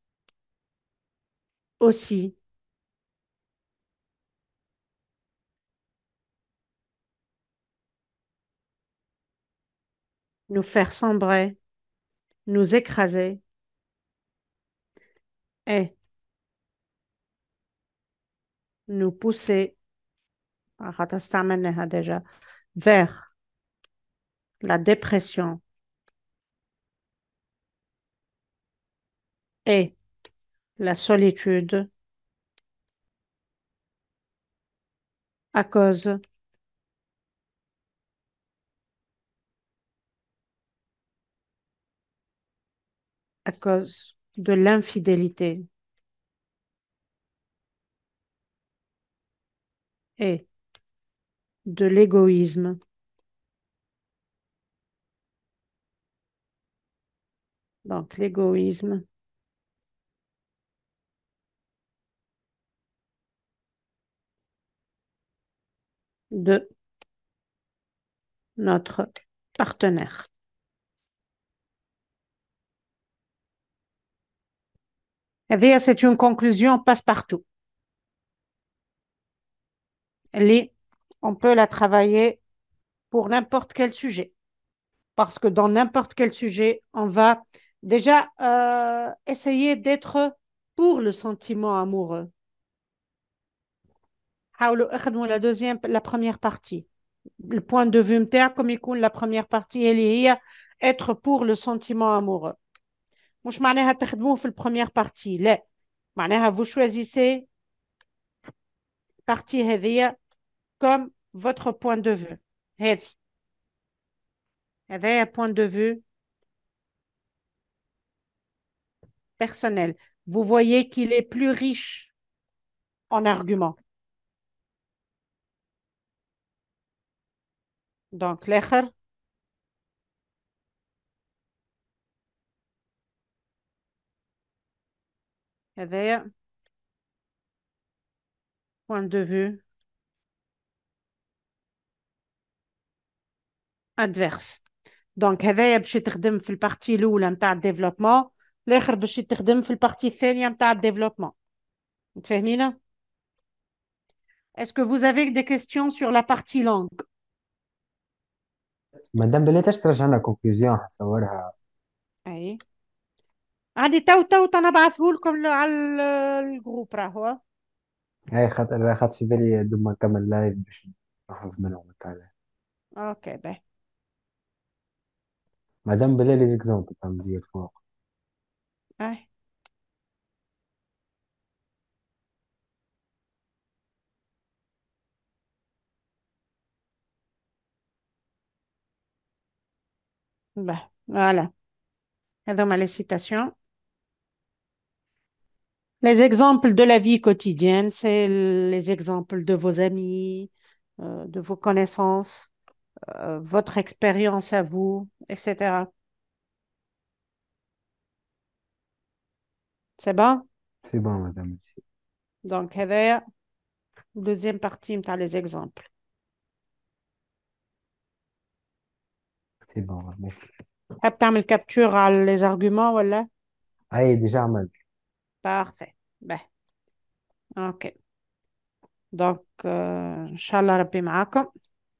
aussi nous faire sombrer, nous écraser et nous pousser déjà, vers la dépression et la solitude à cause de l'infidélité et de l'égoïsme donc l'égoïsme de notre partenaire. C'est une conclusion passe-partout. On peut la travailler pour n'importe quel sujet. Parce que dans n'importe quel sujet, on va déjà essayer d'être pour le sentiment amoureux. La première partie. Le point de vue comme يكون la première partie اللي هي être pour le sentiment amoureux. مش معناها تخدموه في première partie. لا. معناها vous choisissez partie هذه comme votre point de vue. هذا point de vue personnel. Vous voyez qu'il est plus riche en arguments. Donc, l'autre, هذايا point de vue adverse. Donc, هذايا باش تخدم في البارتي الأولى متاع الديفلوبمون، الآخر باش تخدم في البارتي الثانية متاع الديفلوبمون. متفاهمين؟ Est-ce que vous avez des questions sur la partie langue? مادام بليتاش ترجع لنا كونكلوزيون حتصورها. أي عادي تو أنا بعثه لكم على الجروب راهو. اي خاطر في بالي دوما نكمل لايف باش نحفظ منهم هكا. اوكي باهي. مادام بلا لي زيكزامبل تاع مزيان فوق. باهي. باهي. Voilà. هذوما les citations. Les exemples de la vie quotidienne, c'est les exemples de vos amis, de vos connaissances, votre expérience à vous, etc. C'est bon? C'est bon, madame. Donc, هذايا deuxième partie متاع les exemples. C'est bon, merci. حاب تعمل capture على les arguments ولا؟ اي ديجا عملت. Parfait. Ben. OK. Donc, إن شاء الله ربي معاكم.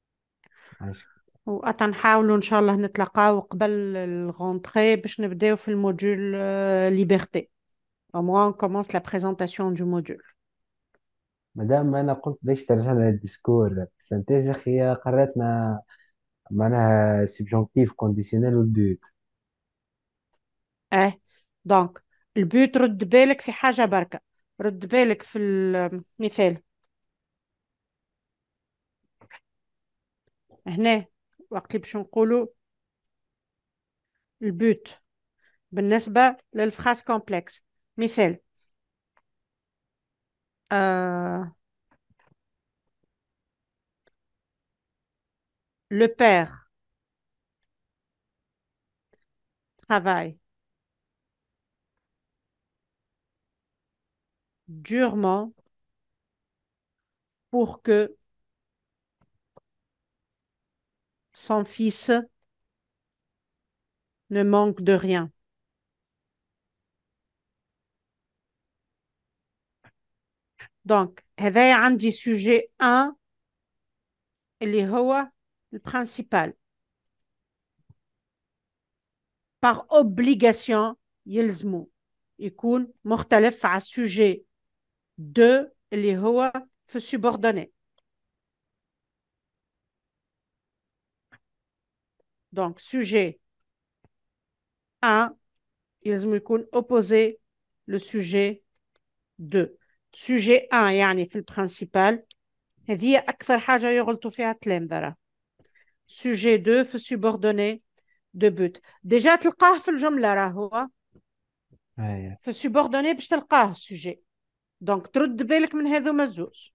عايش. وأتنحاولوا إن شاء الله نتلاقاو قبل الغونتري باش نبداو في الموديول ليبرتي. Au moins, on commence la présentation du module. مادام انا قلت ليش ترجعنا للديسكور سنتيز يا اخي قررتنا معناها سبجونكتيف كونديسيونيل والبيوت. اه دونك البيوت رد بالك في حاجة بركة. رد بالك في المثال هنا وقت اللي باش نقولوا البيوت بالنسبة للفراس كومبلكس. مثال le père travaille durement pour que son fils ne manque de rien. Donc هذا عندي sujet 1 اللي هو البرنسيبال. par obligation يلزمو يكون مختلف على sujet 2 اللي هو في subordonné. Donc sujet 1 يلزم يكون opposé le sujet 2. sujet 1 يعني في البرنسيبال هذه أكثر حاجة يغلطوا فيها التلامذة. sujet 2 في subordonné de but. déjà تلقاه في الجملة راهو في subordonné باش تلقاه sujet. donc ترد بالك من هذوما الزوز.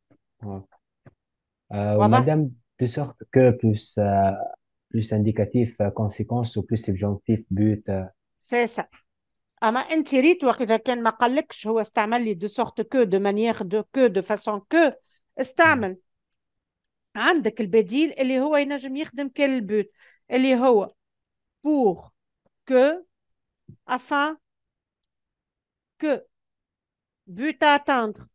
واضح؟ madame de sorte que plus indicatif conséquence ou plus subjonctif but. c'est ça. اما انت ريت واذا كان ما قالكش هو استعمل لي دو سورت كو دو مانيير دو فاسون كو استعمل. عندك البديل اللي هو ينجم يخدم كالبوت اللي هو pour que afin que but à atteindre.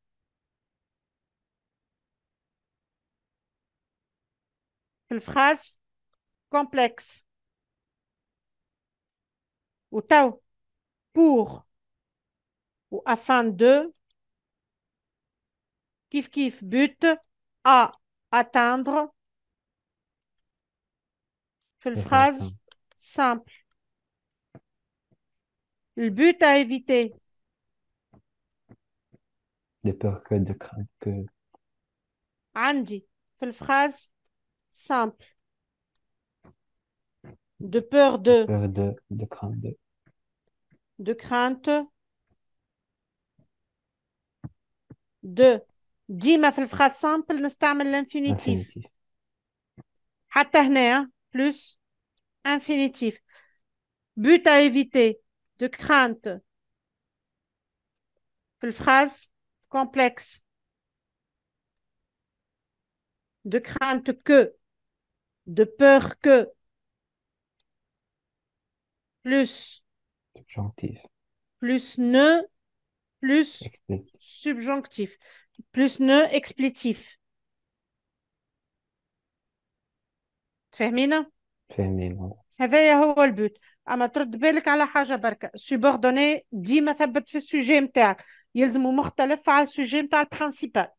في الفراز complexe ou تاو pour ou afin de كيف but à atteindre في الفراز simple. le but à éviter de peur que de crainte que. عندي في الفراز simple de peur de crainte de crainte de. ديما في الفراز simple نستعمل الانفينيتيف حتى هنا plus infinitif. but à éviter de crainte في الفراز complexe de crainte que de peur que plus subjonctif plus ne plus subjonctif plus ne explétif. تفهمينا؟ فاهمين. هذا هو البوت. اما ترد بالك على حاجه بركه سوبوردوني ديما ثبت في السوجي نتاعك يلزمو مختلف على السوجي نتاع البرانسيبال.